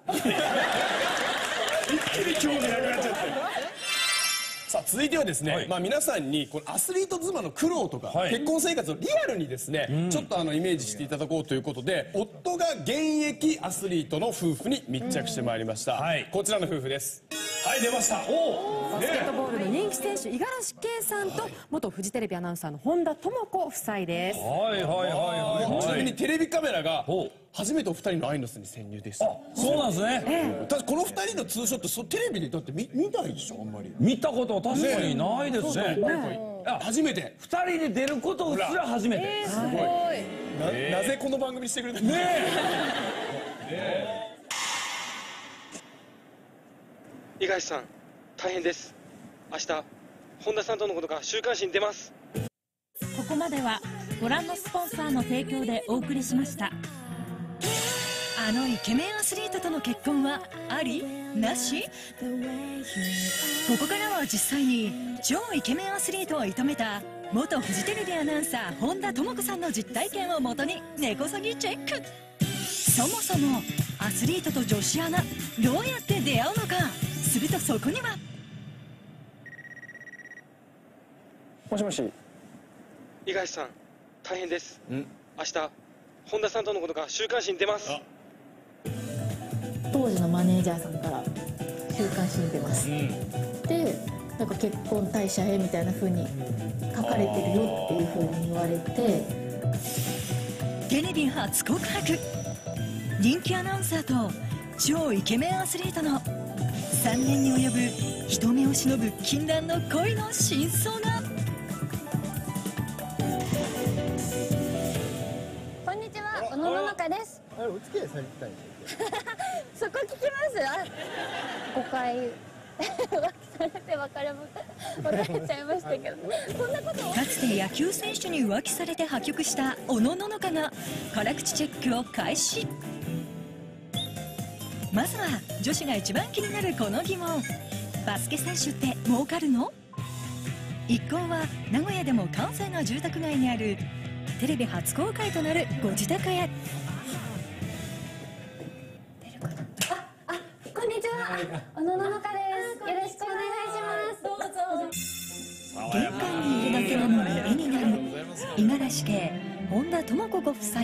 Speaker 8: 一気に興味なくなっちゃって。さあ続いてはですね、はい、まあ皆さんにこのアスリート妻の苦労とか、はい、結婚生活をリアルにですね、うん、ちょっとあのイメージしていただこうということで夫が現役アスリートの夫婦に密着してまいりました、はい、こちらの夫婦です。はい出ました。お
Speaker 17: バスケットボールの人気選手五十嵐圭さんと元フジテレビアナウンサーの本田智子夫妻です。
Speaker 12: はいはいはいはい。
Speaker 8: ちなみにテレビカメラが初めてお二人のアイノスに潜入です。
Speaker 12: あそうなんですね。
Speaker 8: ええ、ただこの二人のツーショットそテレビでだって見見ないでしょあんまり。
Speaker 12: 見たこと確かにないですね。
Speaker 8: ね初めて
Speaker 12: 二人で出ることすら初めて。
Speaker 8: えー、すごい。な, なぜこの番組してくれたんですか。ねえ。
Speaker 3: 五十嵐さん大変です。明日本田さんとのことが週刊誌に出ます。
Speaker 10: ここまではご覧のスポンサーの提供でお送りしました。あのイケメンアスリートとの結婚はあり？なし？ここからは実際に超イケメンアスリートを射止めた元フジテレビアナウンサー本田朋子さんの実体験をもとに根こそぎチェック。そもそもアスリートと女子アナどうやって出会うのか。するとそこには。
Speaker 3: もしもし。五十嵐さん大変です。明日本田さんとのことが週刊誌に出ます。
Speaker 11: 当時のマネージャーさんから週刊誌に出ます、うん、でなんか結婚退社へみたいな風に書かれてるよっていう風に言われて、
Speaker 10: テレビ初告白、人気アナウンサーと超イケメンアスリートのさんねんに及ぶ人目を忍ぶ禁断の恋の真相が。
Speaker 13: こんにちは、小野の中です。
Speaker 14: あれお付き合いされてたんですよ。
Speaker 13: そこ聞きます。あ、ごかい浮気されて別れ別れちゃいましたけど、そんなこと
Speaker 10: かつて野球選手に浮気されて破局した小野ののかが辛口チェックを開始。まずは女子が一番気になるこの疑問。バスケ選手って儲かるの？一行は名古屋でも閑静な住宅街にあるテレビ初公開となるご自宅へ。
Speaker 13: こんにちは、小野ののかです。よろしくお願いします。どうぞ。
Speaker 10: 玄関にいるだけなのに絵になる五十嵐家本田朋子ご夫妻。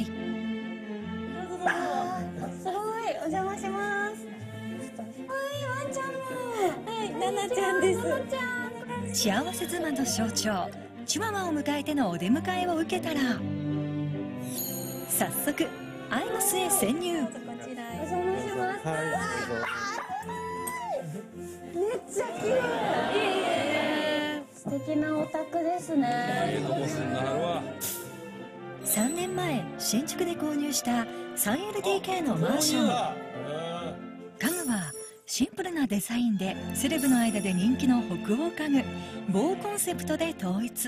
Speaker 13: あー、すごい、お邪魔します。はい、ワンちゃんも。はい、ナナちゃんです。ナナちゃん。
Speaker 10: 幸せ妻の象徴チワワを迎えてのお出迎えを受けたら、早速アイマスへ潜入。
Speaker 13: お邪魔します。はい、めっちゃ綺麗。素敵なお宅ですね。
Speaker 10: さんねんまえ新築で購入した スリーエルディーケー のマンション。家具はシンプルなデザインでセレブの間で人気の北欧家具ボーコンセプトで統一。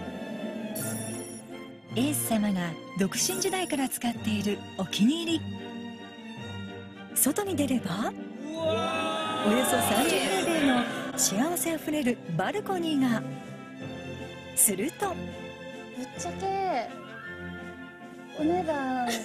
Speaker 10: エース様が独身時代から使っているお気に入り。外に出ればおよそさんじゅうひんべいの幸せあふれるバルコニーが。すると
Speaker 13: ぶっちゃけお値段って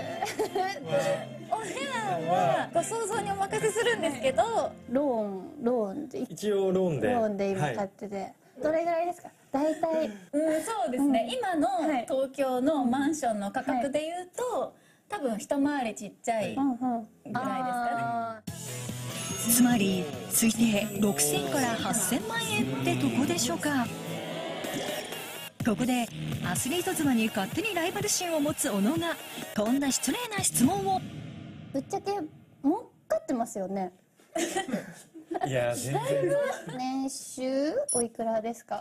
Speaker 13: お値段はご想像にお任せするんですけど、ローンローンで
Speaker 14: 一応ローンで
Speaker 13: ローンで今買ってて、はい、どれぐらいですか大体？
Speaker 11: うん、そうですね、うん、今の東京のマンションの価格でいうと、はい、多分一回りちっちゃいぐらいですかね。
Speaker 10: つまり推定ろくせんからはっせんまんえんってとこでしょうか。ここでアスリート妻に勝手にライバル心を持つ小野がこんな失礼な質問を。
Speaker 13: ぶっちゃけ儲かってますよね？
Speaker 14: いや全然。
Speaker 13: 年収おいくらですか？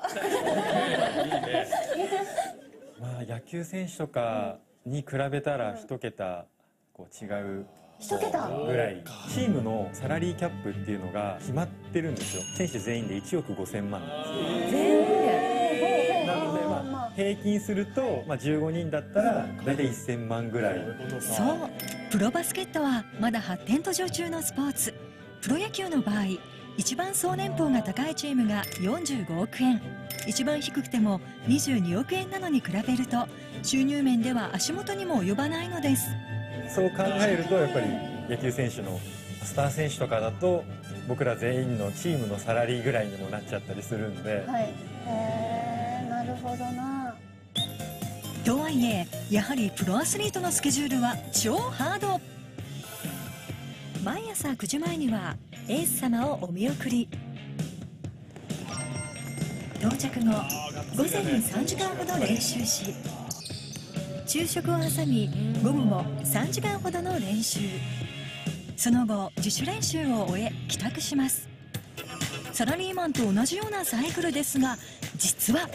Speaker 14: まあ野球選手とかに比べたら一桁こう違う
Speaker 13: 一桁
Speaker 14: ぐらい。チームのサラリーキャップっていうのが決まってるんですよ。選手全員でいちおくごせんまんなんですよ。
Speaker 13: 全員で。
Speaker 14: なのでまあ平均するとまあじゅうごにんだったら大体せんまんぐらい。
Speaker 10: そう、プロバスケットはまだ発展途上中のスポーツ。プロ野球の場合一番総年俸が高いチームがよんじゅうごおくえん、一番低くてもにじゅうにおくえんなのに比べると収入面では足元にも及ばないのです。
Speaker 14: そう考えるとやっぱり野球選手のスター選手とかだと僕ら全員のチームのサラリーぐらいにもなっちゃったりするんで、
Speaker 13: はい、へえ、なるほどな。
Speaker 10: とはいえやはりプロアスリートのスケジュールは超ハード。毎朝くじまえにはエース様をお見送り、到着後午前にさんじかんほど練習し、昼食を挟み午後もさんじかんほどの練習。その後自主練習を終え帰宅します。サラリーマンと同じようなサイクルですが、実は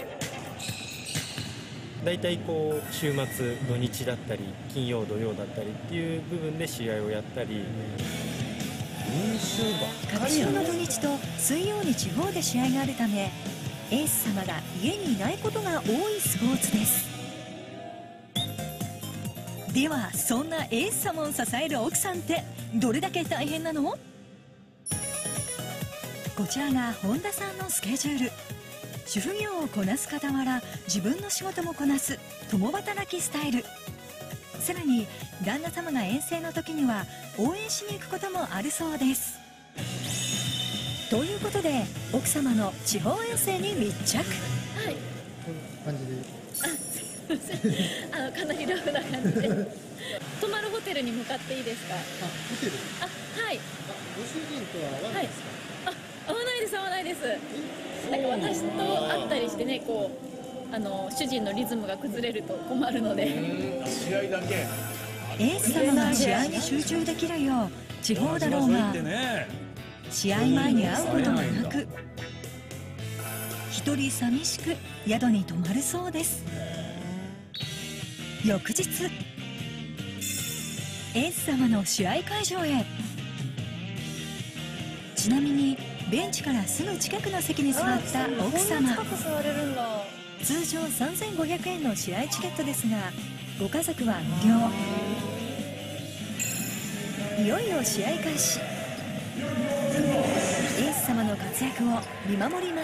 Speaker 14: 大体こう週末土日だったり金曜土曜だったりっていう部分で試合をやったり、
Speaker 10: 各週の土日と水曜に地方で試合があるためエース様が家にいないことが多いスポーツです。ではそんなエース様を支える奥さんってどれだけ大変なの？こちらが本田さんのスケジュール。主婦業をこなす傍ら自分の仕事もこなす共働きスタイル。さらに旦那様が遠征の時には応援しに行くこともあるそうです。ということで奥様の地方遠征に密着。はい、
Speaker 2: 感じで
Speaker 15: あ、すいません。あのかなりラフな感じで泊まるホテルに向かっていいですか？あ、
Speaker 2: ホテル。
Speaker 15: あ、はい。
Speaker 2: ご主人とは合わないですか？
Speaker 15: はい、あ、合わないです、合わないです。なんか私と会ったりしてね、こうあの主人のリズムが崩れると困るので。
Speaker 8: 試合だけ。
Speaker 10: エース様が試合に集中できるよう地方だろうが試合前に会うこともなく一人寂しく宿に泊まるそうです。翌日エース様の試合会場へ。ちなみにベンチからすぐ近くの席に座った奥様。通常さんぜんごひゃくえんの試合チケットですがご家族は無料。いよいよ試合開始。エース様の活躍を見守ります。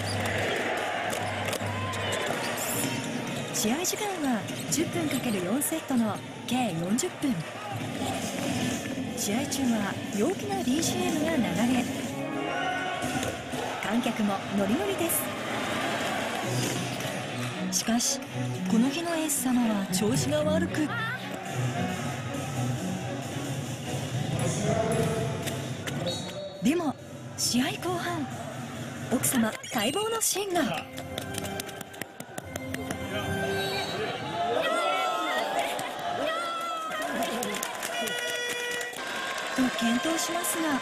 Speaker 10: 試合時間はじゅっぷんかけるよんセットの計よんじゅっぷん。試合中は陽気な ビージーエム が流れ観客もノリノリです。しかしこの日のエース様は調子が悪くでも試合後半奥様待望のシーンが。と検討しますが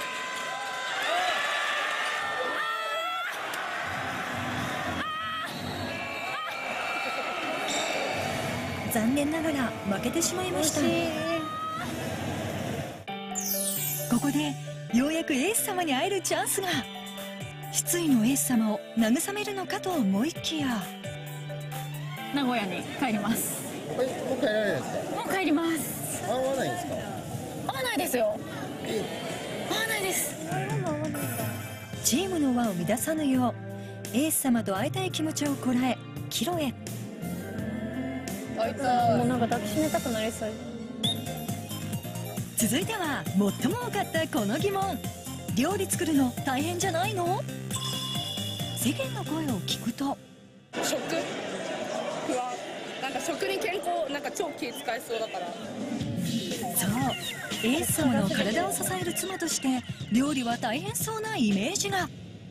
Speaker 10: 残念ながら負けてしまいました。ここでようやくエース様に会えるチャンスが。失意のエース様を慰めるのかと思いきや
Speaker 15: 名古屋に帰ります。
Speaker 2: もう帰られないですか？
Speaker 15: もう帰ります。
Speaker 2: 会わないんですか？
Speaker 15: 会わないですよ。会わないです。
Speaker 10: チームの輪を乱さぬようエース様と会いたい気持ちをこらえ帰路へ。
Speaker 15: あいつはもうなんか抱きしめたくなりそう。
Speaker 10: 続いては最も多かったこの疑問。料理作るの大変じゃないの？世間の声を聞くと
Speaker 17: 食不安。なんか食に健康なんか超気使いそうだから。
Speaker 10: そうエース様の体を支える妻として料理は大変そうなイメージが。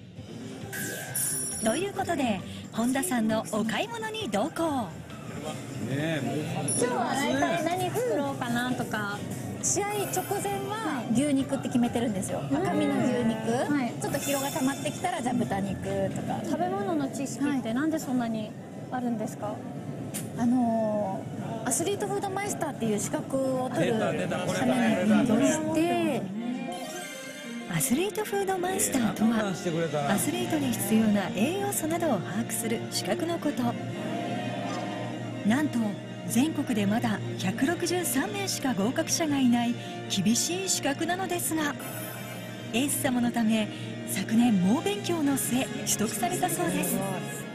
Speaker 10: ということで本田さんのお買い物に同行。
Speaker 13: 今日は大体何作ろうかなとか。試合直前は牛肉って決めてるんですよ。赤身の牛肉、はい、ちょっと疲労が溜まってきたらじゃあ豚肉とか。食べ物の知識ってなんでそんなにあるんですか？あのー、アスリートフードマイスターっていう資格を取るために勉強して。
Speaker 10: アスリートフードマイスターとはアスリートに必要な栄養素などを把握する資格のこと。なんと全国でまだひゃくろくじゅうさんめいしか合格者がいない厳しい資格なのですがエース様のため昨年猛勉強の末取得されたそうです。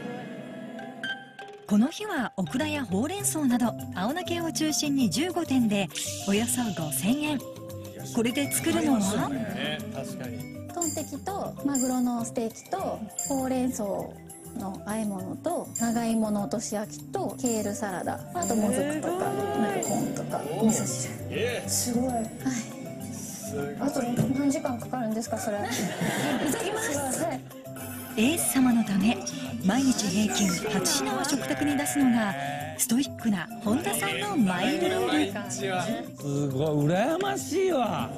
Speaker 10: この日はオクラやほうれん草など青菜系を中心にじゅうごてんでおよそごせんえん。これで作るのは
Speaker 13: トンテキとマグロのステーキとほうれん草の和え物と長芋の落とし焼きとケールサラダ、あともずくとかなんかコーンとか味噌汁。すごい。はい。あと何時間かかるんですかそれ？いただきます。はい。
Speaker 10: エース様のため毎日平均はち品を食卓に出すのがストイックな本田さんのマイルール。
Speaker 12: すごい羨ましいわ。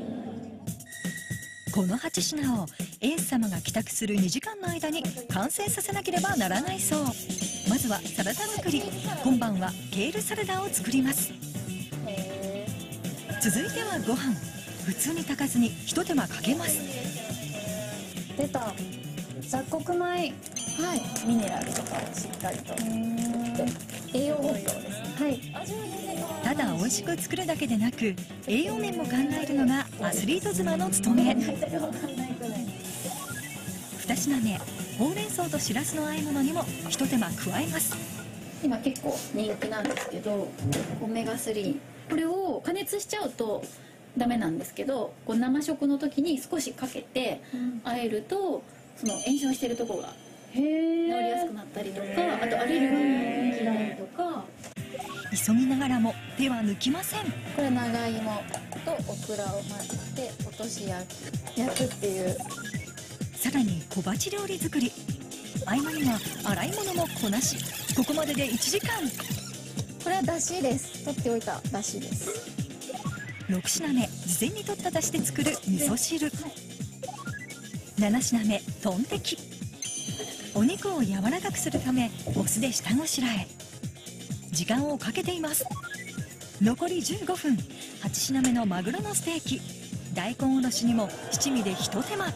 Speaker 10: このはち品をエース様が帰宅するにじかんの間に完成させなければならないそう。まずはサラダ作り。今晩はケールサラダを作ります。続いてはご飯。 普通に炊かずに一手間かけます。
Speaker 13: 出た雑穀米。はい、ミネラルとかをしっかりと栄養補強ですね。はい、
Speaker 10: ただ美味しく作るだけでなく栄養面も考えるのがアスリート妻の務め。ふた品目、ほうれん草としらすの和え物にも一手間加えます。
Speaker 15: 今結構人気なんですけど、オメガスリー、これを加熱しちゃうとダメなんですけど、こう生食の時に少しかけて和えると、その炎症してるところが治りやすくなったりとか、あとアレルギーの嫌いとか。
Speaker 10: 急ぎながらも手は抜きません。
Speaker 15: これ長芋とオクラを混ぜて落とし焼き焼くっていう。
Speaker 10: さらに小鉢料理作り、合間には洗い物もこなし、ここまででいちじかん。
Speaker 15: これはだしです。取っておいただしです。
Speaker 10: ろく品目、事前に取っただしで作る味噌汁。なな品目、トンテキ。お肉を柔らかくするためお酢で下ごしらえ。時間をかけています。残りじゅうごふん、はち品目のマグロのステーキ。大根おろしにも七味でひと手間。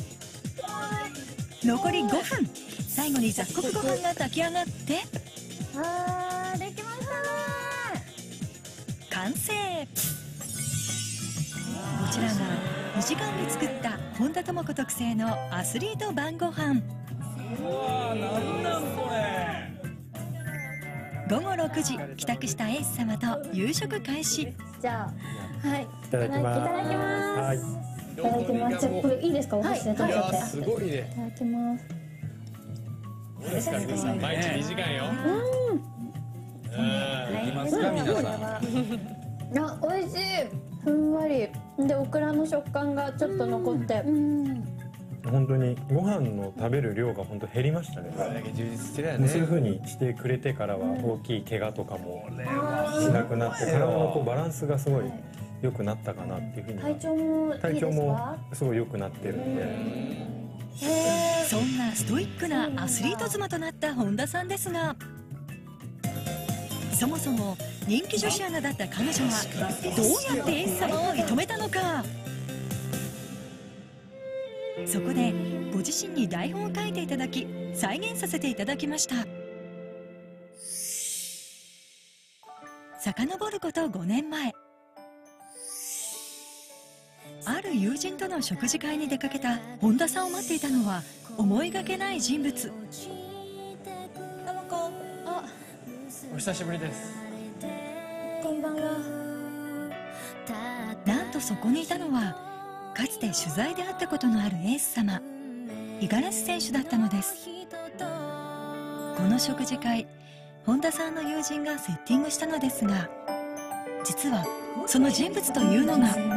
Speaker 10: 残りごふん、最後に雑穀ご飯が炊き上がって
Speaker 13: あー、できましたね。
Speaker 10: 完成。こちらがにじかんで作った本田智子特製のアスリート晩ご飯。
Speaker 12: うわー、なんなんこれ。
Speaker 10: ごごろくじ、帰宅したエース様と夕食開始。
Speaker 13: じゃあ、はい、
Speaker 14: いただきます。
Speaker 13: いただきます。
Speaker 14: はい。
Speaker 13: いただきます。じゃあこれいいですか、お箸で食べて。
Speaker 9: いやー、すごいね。
Speaker 13: いただきます。
Speaker 9: どうですか皆さん、毎日にじかんよ。
Speaker 13: うん。
Speaker 12: いきますか皆さん。
Speaker 13: あ、美味しい。ふんわりでオクラの食感がちょっと残って。
Speaker 14: 本当にご飯の食べる量が本当減りましたね。
Speaker 9: これだけ充実してるよね。
Speaker 14: そういう風にしてくれてからは大きい怪我とかもしなくなって、体のこうバランスがすごい良くなったかなっていう風に。
Speaker 13: 体調もいいですか？
Speaker 14: 体調もすごい良くなってるんで。
Speaker 10: そんなストイックなアスリート妻となった本田さんですが、そもそも人気女子アナだった彼女はどうやってエース様を射止めたのか。そこでご自身に台本を書いていただき再現させていただきました。遡ることごねんまえ、ある友人との食事会に出かけた本田さんを待っていたのは思いがけない人物。
Speaker 25: ともこ、あ、
Speaker 9: お久しぶりです。
Speaker 25: こんばんは。
Speaker 10: なんとそこにいたのはかつて取材で会ったことのあるエース様、五十嵐選手だったのです。この食事会、本田さんの友人がセッティングしたのですが、実はその人物というのが
Speaker 13: テ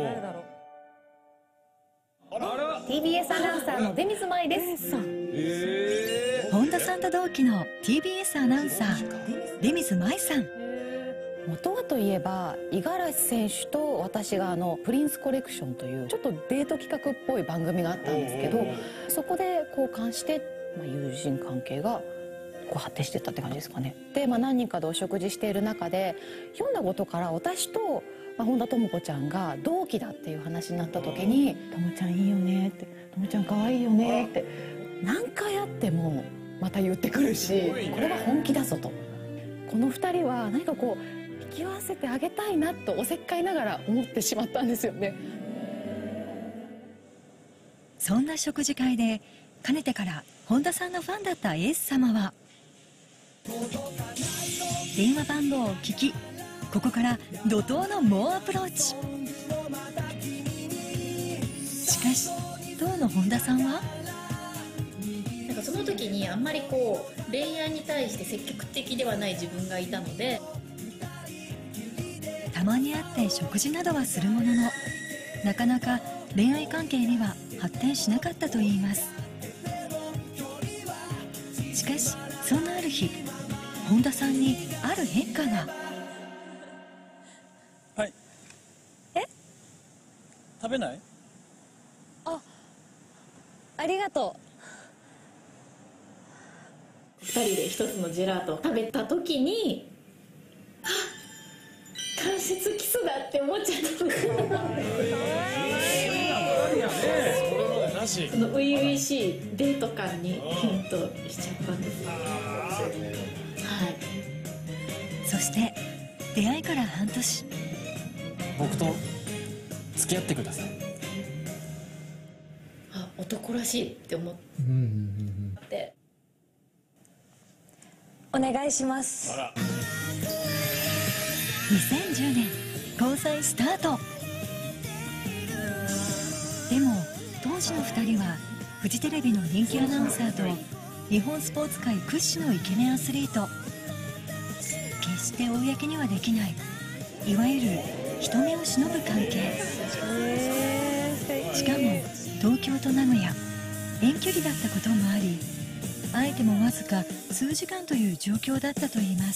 Speaker 13: ィービーエス アナウンサーの出水舞です。
Speaker 10: 本田さんと同期の ティービーエス アナウンサー出水舞さん。
Speaker 17: 元はといえば五十嵐選手と私があのプリンスコレクションというちょっとデート企画っぽい番組があったんですけど、そこで交換して、まあ、友人関係がこう発展していったって感じですかね。で、まあ、何人かでお食事している中でひょんなことから私と、まあ、本田智子ちゃんが同期だっていう話になった時に「ともちゃんいいよね」って「ともちゃん可愛いよね」って何回会ってもまた言ってくるし、これは本気だぞと。このふたりは何かこう引き合わせてあげたいなとおせっかいながら思ってしまったんですよね。
Speaker 10: そんな食事会でかねてから本田さんのファンだったエース様は電話番号を聞き、ここから怒涛の猛アプローチ。しかし当の本田さんは
Speaker 15: なんかその時にあんまりこう恋愛に対して積極的ではない自分がいたので、
Speaker 10: たまに会って食事などはするものの、なかなか恋愛関係には発展しなかったといいます。しかしそんなある日、本田さんにある変化が。
Speaker 12: はい。
Speaker 25: え？
Speaker 12: 食べない？
Speaker 25: あ、ありがと
Speaker 15: ふたりで一つのジェラートを食べた時に、あ、関節キスだっって思っちゃったんですよ。その初々しいデート感にヒントしちゃったんです。はい。
Speaker 10: そして出会いから半年、
Speaker 3: 僕と付き合ってください。
Speaker 15: あ、男らしいって思って、
Speaker 5: お願いします。
Speaker 10: にせんじゅうねん交際スタート。でも当時のふたりはフジテレビの人気アナウンサーと日本スポーツ界屈指のイケメンアスリート、決して公にはできないいわゆる人目を忍ぶ関係。しかも東京と名古屋遠距離だったこともあり、会えてもわずか数時間という状況だったといいます。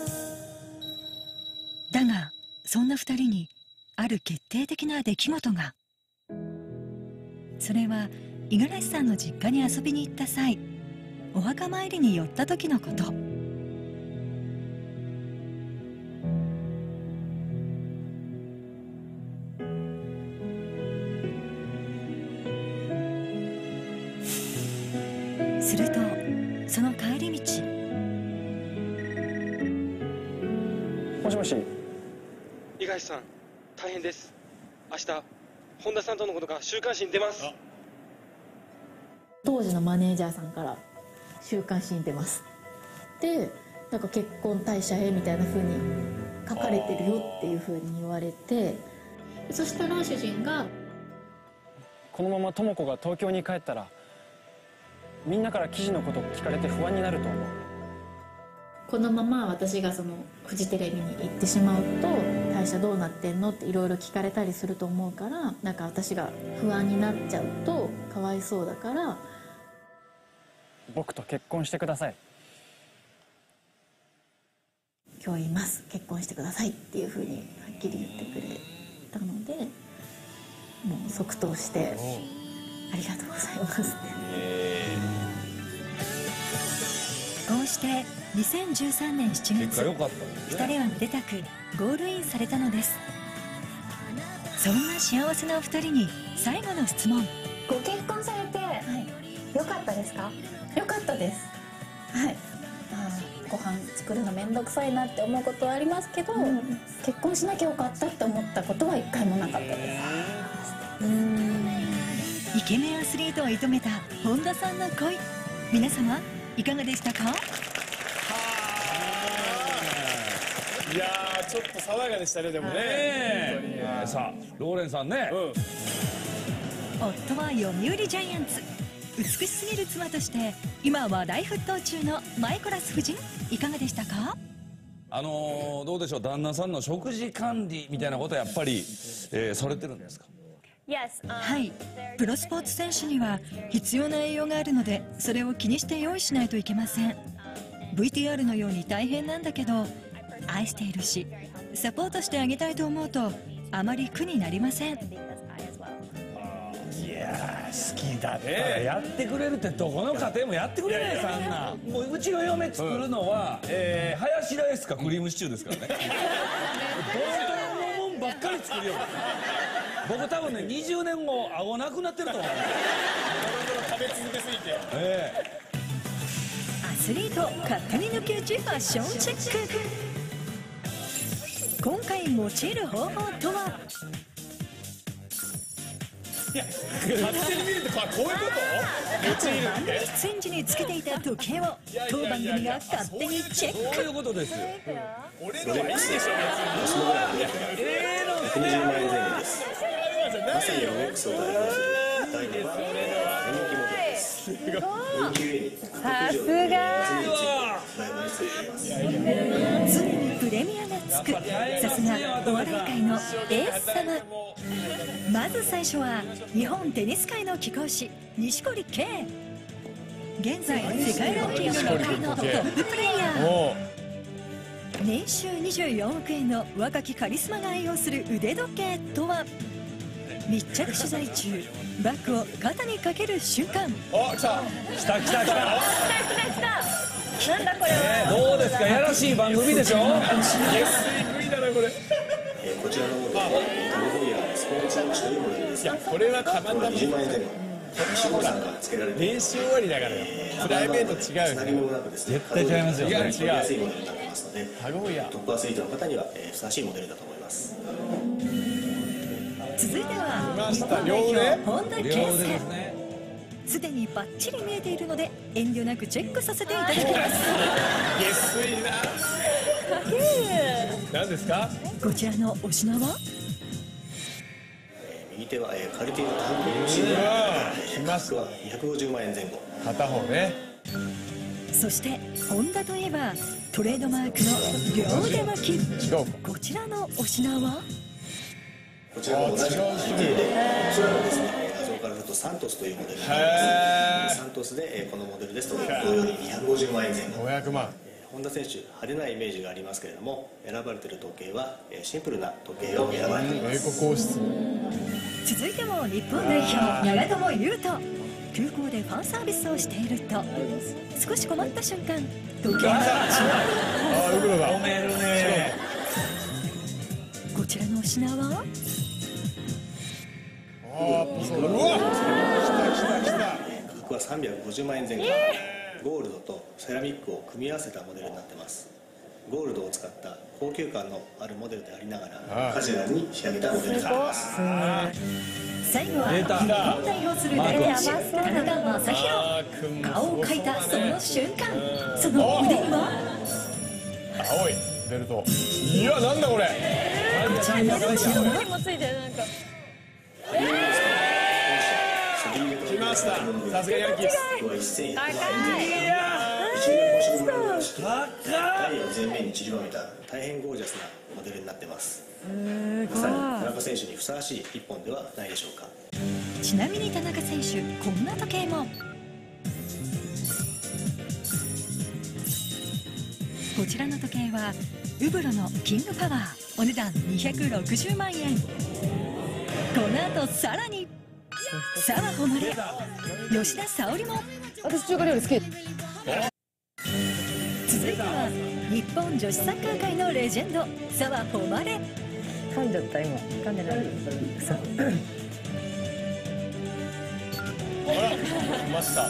Speaker 10: だがそんなふたりにある決定的な出来事が。それは五十嵐さんの実家に遊びに行った際、お墓参りに寄った時のこと。するとその帰り道、
Speaker 3: もしもし。五十嵐さん、大変です。明日本田さんとのことが週刊誌に出ます。
Speaker 11: 当時のマネージャーさんから週刊誌に出ますで、なんか結婚退社へみたいな風に書かれてるよっていう風に言われて、
Speaker 15: そしたら主人が、
Speaker 3: このまま智子が東京に帰ったらみんなから記事のこと聞かれて不安になると思う。
Speaker 11: このまま私がそのフジテレビに行ってしまうと退社どうなってんのっていろいろ聞かれたりすると思うから、なんか私が不安になっちゃうとかわいそうだから
Speaker 3: 僕と結婚してください。
Speaker 11: 今日言います、結婚してくださいっていうふうにはっきり言ってくれたので、もう即答してありがとうございますって。
Speaker 10: こうしてにせんじゅうさんねんしちがつ、ふたりはめでたくゴールインされたのです。そんな幸せなお二人に最後の質問。
Speaker 13: ご結婚されて、はい、よかったですか？
Speaker 15: よかったです。はい。あ、ご飯作るの面倒くさいなって思うことはありますけど、うん、結婚しなきゃよかったって思ったことは一回もなかったです。
Speaker 10: うーん、イケメンアスリートを射止めた本田さんの恋、皆様いかがでしたか？
Speaker 8: いやー、ちょっと爽やかでしたね。でもね、
Speaker 12: ね、さあローレンさんね、うん、
Speaker 10: 夫は読売ジャイアンツ、美しすぎる妻として今話題沸騰中のマイコラス夫人、いかがでしたか？
Speaker 12: あのー、どうでしょう、旦那さんの食事管理みたいなことはやっぱり、えー、されてるんですか？
Speaker 10: はい、プロスポーツ選手には必要な栄養があるので、それを気にして用意しないといけません。 ブイティーアール のように大変なんだけど愛しているし、サポートしてあげたいと思うとあまり苦になりません。
Speaker 12: いやー、好きだね、やってくれるってどこの家庭もやってくれないです、あんな。もううちの嫁作るのは、うん、えー、ハヤシライスかクリームシチューですからね。本当のもんばっかり作るよ。僕多分ね、にじゅうねんご顎なくなってると思う。
Speaker 8: 食べ続けすぎて、
Speaker 12: え
Speaker 10: ー、アスリート勝手に抜き打ちファッションチェック。今回用いる方法とは？
Speaker 8: いや、勝手に見るってこういうこと？用いる
Speaker 10: 番組出演時につけていた時計を当番組が勝手にチェック。
Speaker 12: そういうことですよ。
Speaker 8: 俺のはいいでしょ、別に。
Speaker 12: ええの
Speaker 7: ひゃくにじゅうまんえんぜん後です。まさにロレックスを代表する大のは人気モデルです。人気ゆえに
Speaker 19: さすが
Speaker 10: 常にプレミアがつく、さすがお笑い界のエース様。まず最初は日本テニス界の貴公子、錦織圭。現在世界ランキングにかいのトッププレイヤー。年収にじゅうよんおくえんの若きカリスマが愛用する腕時計とは？密着取材中、バッグを肩にかける瞬間。
Speaker 8: お、来た来た来た来た来た来た
Speaker 13: なんだこれは、
Speaker 12: えー、どうですか、やらしい番組でしょ。
Speaker 8: 下水食いだなこれ。
Speaker 7: こちらのモデルでタグホイヤースポーツアクシというモデルです。いや
Speaker 8: これはたまんない。
Speaker 7: にじゅうまんえんぜん後。
Speaker 8: ほら練習終わりだからよ。プライベート違うよ。
Speaker 12: 絶対違いますよ。
Speaker 7: 違う違う。安いモデルになってますので、トップアスリートの方にはふさわしいモデルだと思います。
Speaker 10: 続いては日本代表本田圭佑。すでにバッチリ見えているので遠慮なくチェックさせていただきます。
Speaker 8: 下水な。何ですか？
Speaker 10: こちらのお品は？
Speaker 7: 右手はカルティエのタンクのシール、価格はにひゃくごじゅうまんえんぜん後。
Speaker 8: 片方ね。
Speaker 10: そしてホンダといえばトレードマークの両手巻き。こちらのお品は？
Speaker 7: こちらも同じ見ていて、こちらもですね、画像からするとサントスというモデルになります。サントスでこのモデルですと同様ににひゃくごじゅうまんえんぜん後。
Speaker 8: ごひゃくまん。
Speaker 7: 本田選手派手なイメージがありますけれども、選ばれている時計はシンプルな時計を選ばれています。
Speaker 10: 続いても日本代表長友佑都。空港でファンサービスをしていると少し困った瞬間時計が
Speaker 8: 褒めるね。
Speaker 10: こちらのお品は？
Speaker 7: うわ、来た来た来た。価格はさんびゃくごじゅうまんえんぜん後。ゴールドとセラミックを組み合わせたモデルになってます。ゴールドを使った高級感のあるモデルでありながらカジュアルに仕上げたモデルになります。
Speaker 10: 最後は日本代表する大天使田中将大。顔を描いたその瞬間、その腕には
Speaker 8: 青いベルト。いや、なんだこれ。
Speaker 10: こちらのお品は？
Speaker 19: もついてるなんか。
Speaker 8: 来ました。さすがヤンキース。
Speaker 7: 高い。一流の宝飾ブランドでして、ダイヤを前面に散りばめた大変ゴージャスなモデルになってます。まさに田中選手にふさわしい一本ではないでしょうか。
Speaker 10: ちなみに田中選手、こんな時計も。こちらの時計はウブロのキングパワー。お値段にひゃくろくじゅうまんえん。この後さらに澤穂希、吉田沙保里も。
Speaker 19: 私中華料理好き。
Speaker 10: 続いては日本女子サッカー界のレジェンド澤穂希。
Speaker 19: 噛んじゃった今。噛んでない。嘘。
Speaker 8: 来ました。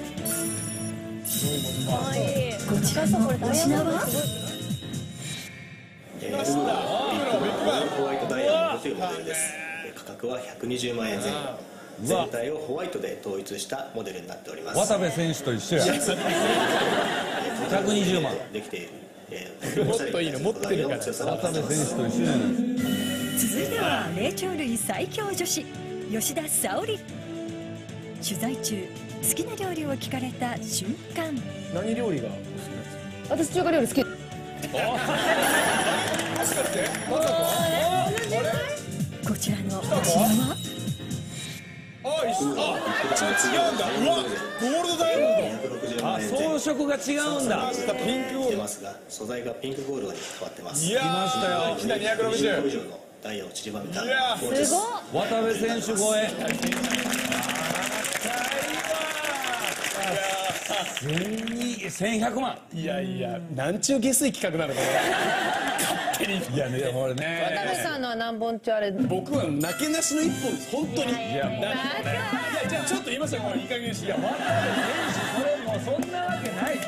Speaker 10: こちらのお品は？
Speaker 7: えー、ウブロホワイトダイヤモンドというモデルです。価格はひゃくにじゅうまんえんぜん後。全体をホワイトで統一したモデルになっております。
Speaker 12: 渡部選手と一緒や。ひゃくにじゅうまん
Speaker 7: できている。え
Speaker 8: ー、もっといいの持ってるから。
Speaker 12: 渡部選手と一緒やね。
Speaker 10: 続いては霊長類最強女子吉田沙保里。取材中好きな料理を聞かれた瞬間。
Speaker 8: 何料理が？
Speaker 19: 私中華料理好き。
Speaker 10: こちらのお品は？
Speaker 8: あ、一緒。あ、違うんだ。うわ、ゴールドダイヤモンド。
Speaker 12: あ、装飾が違うんだ。
Speaker 7: ピンクゴールドますが、素材がピンクゴールドに変わってます。
Speaker 8: いやー、来ましたよ。来たにひゃくろくじゅう。
Speaker 7: 以上のダイヤを散りばめた。
Speaker 8: いやー、すご
Speaker 12: い。渡部選手超え。せんひゃくまん。
Speaker 8: いやいや、なんちゅう下水企画なのこれ。勝手に。
Speaker 12: いやね、これね。
Speaker 19: 渡部さんのは何本中あれ？
Speaker 8: 僕はなけなしの一本です。本当に。いや、いや、じゃあちょっと言いましたよ。いい加減にして。いや、渡部選手、それもうそんなわけない。うわー。なん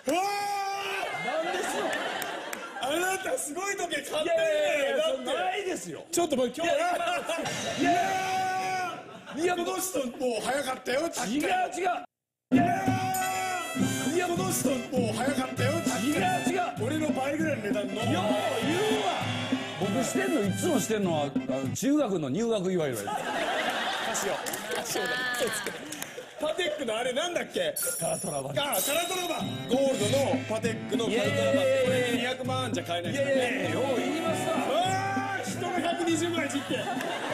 Speaker 8: ですよ。あなたすごい時計買ってるね。だって
Speaker 12: ないですよ。
Speaker 8: ちょっともう今日。いやー。いや、戻すともう早かったよ。
Speaker 12: 違う違う。
Speaker 8: いや戻すともう早かったよ。
Speaker 12: 違う違う。
Speaker 8: 俺の倍ぐらいの値段の。よう言うわ。
Speaker 12: 僕してんのいつもしてんのは中学の入学祝いぐらい。
Speaker 8: カシオ。カシオだ。パテックのあれなんだっけ？
Speaker 12: カラトラバ。
Speaker 8: あ、カラトラバ。ゴールドのパテックのカラトラバ。これにひゃくまんじゃ買えないですよね。
Speaker 12: よう言いました。
Speaker 8: ああ、人がひゃくにじゅうぐらい散って。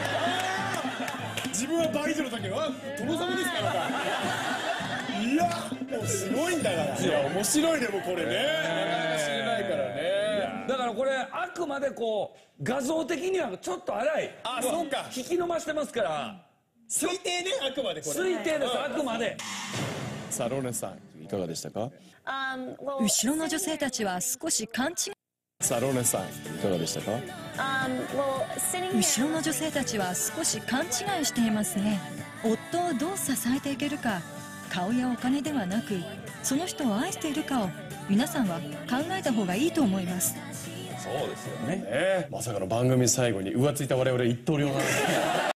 Speaker 8: 自分は倍以上の時は殿様ですからか。いや、もうすごいんだから。いや、面白いねもうこれね。知れないからね。
Speaker 12: だからこれあくまでこう画像的にはちょっと荒い。
Speaker 8: あ、そうか。
Speaker 12: 引き伸ばしてますから。
Speaker 8: 推定ね、あくまでこれ。
Speaker 12: 推定です、あくまで。
Speaker 8: さあ、ローレンさんいかがでしたか？
Speaker 10: 後ろの女性たちは少し勘違い。
Speaker 8: さあローレンさんいかがでしたか？
Speaker 10: 後ろの女性たちは少し勘違いしていますね。夫をどう支えていけるか、顔やお金ではなくその人を愛しているかを皆さんは考えた方がいいと思います。
Speaker 8: そうですよね。まさかの番組最後に浮ついた我々一刀両断。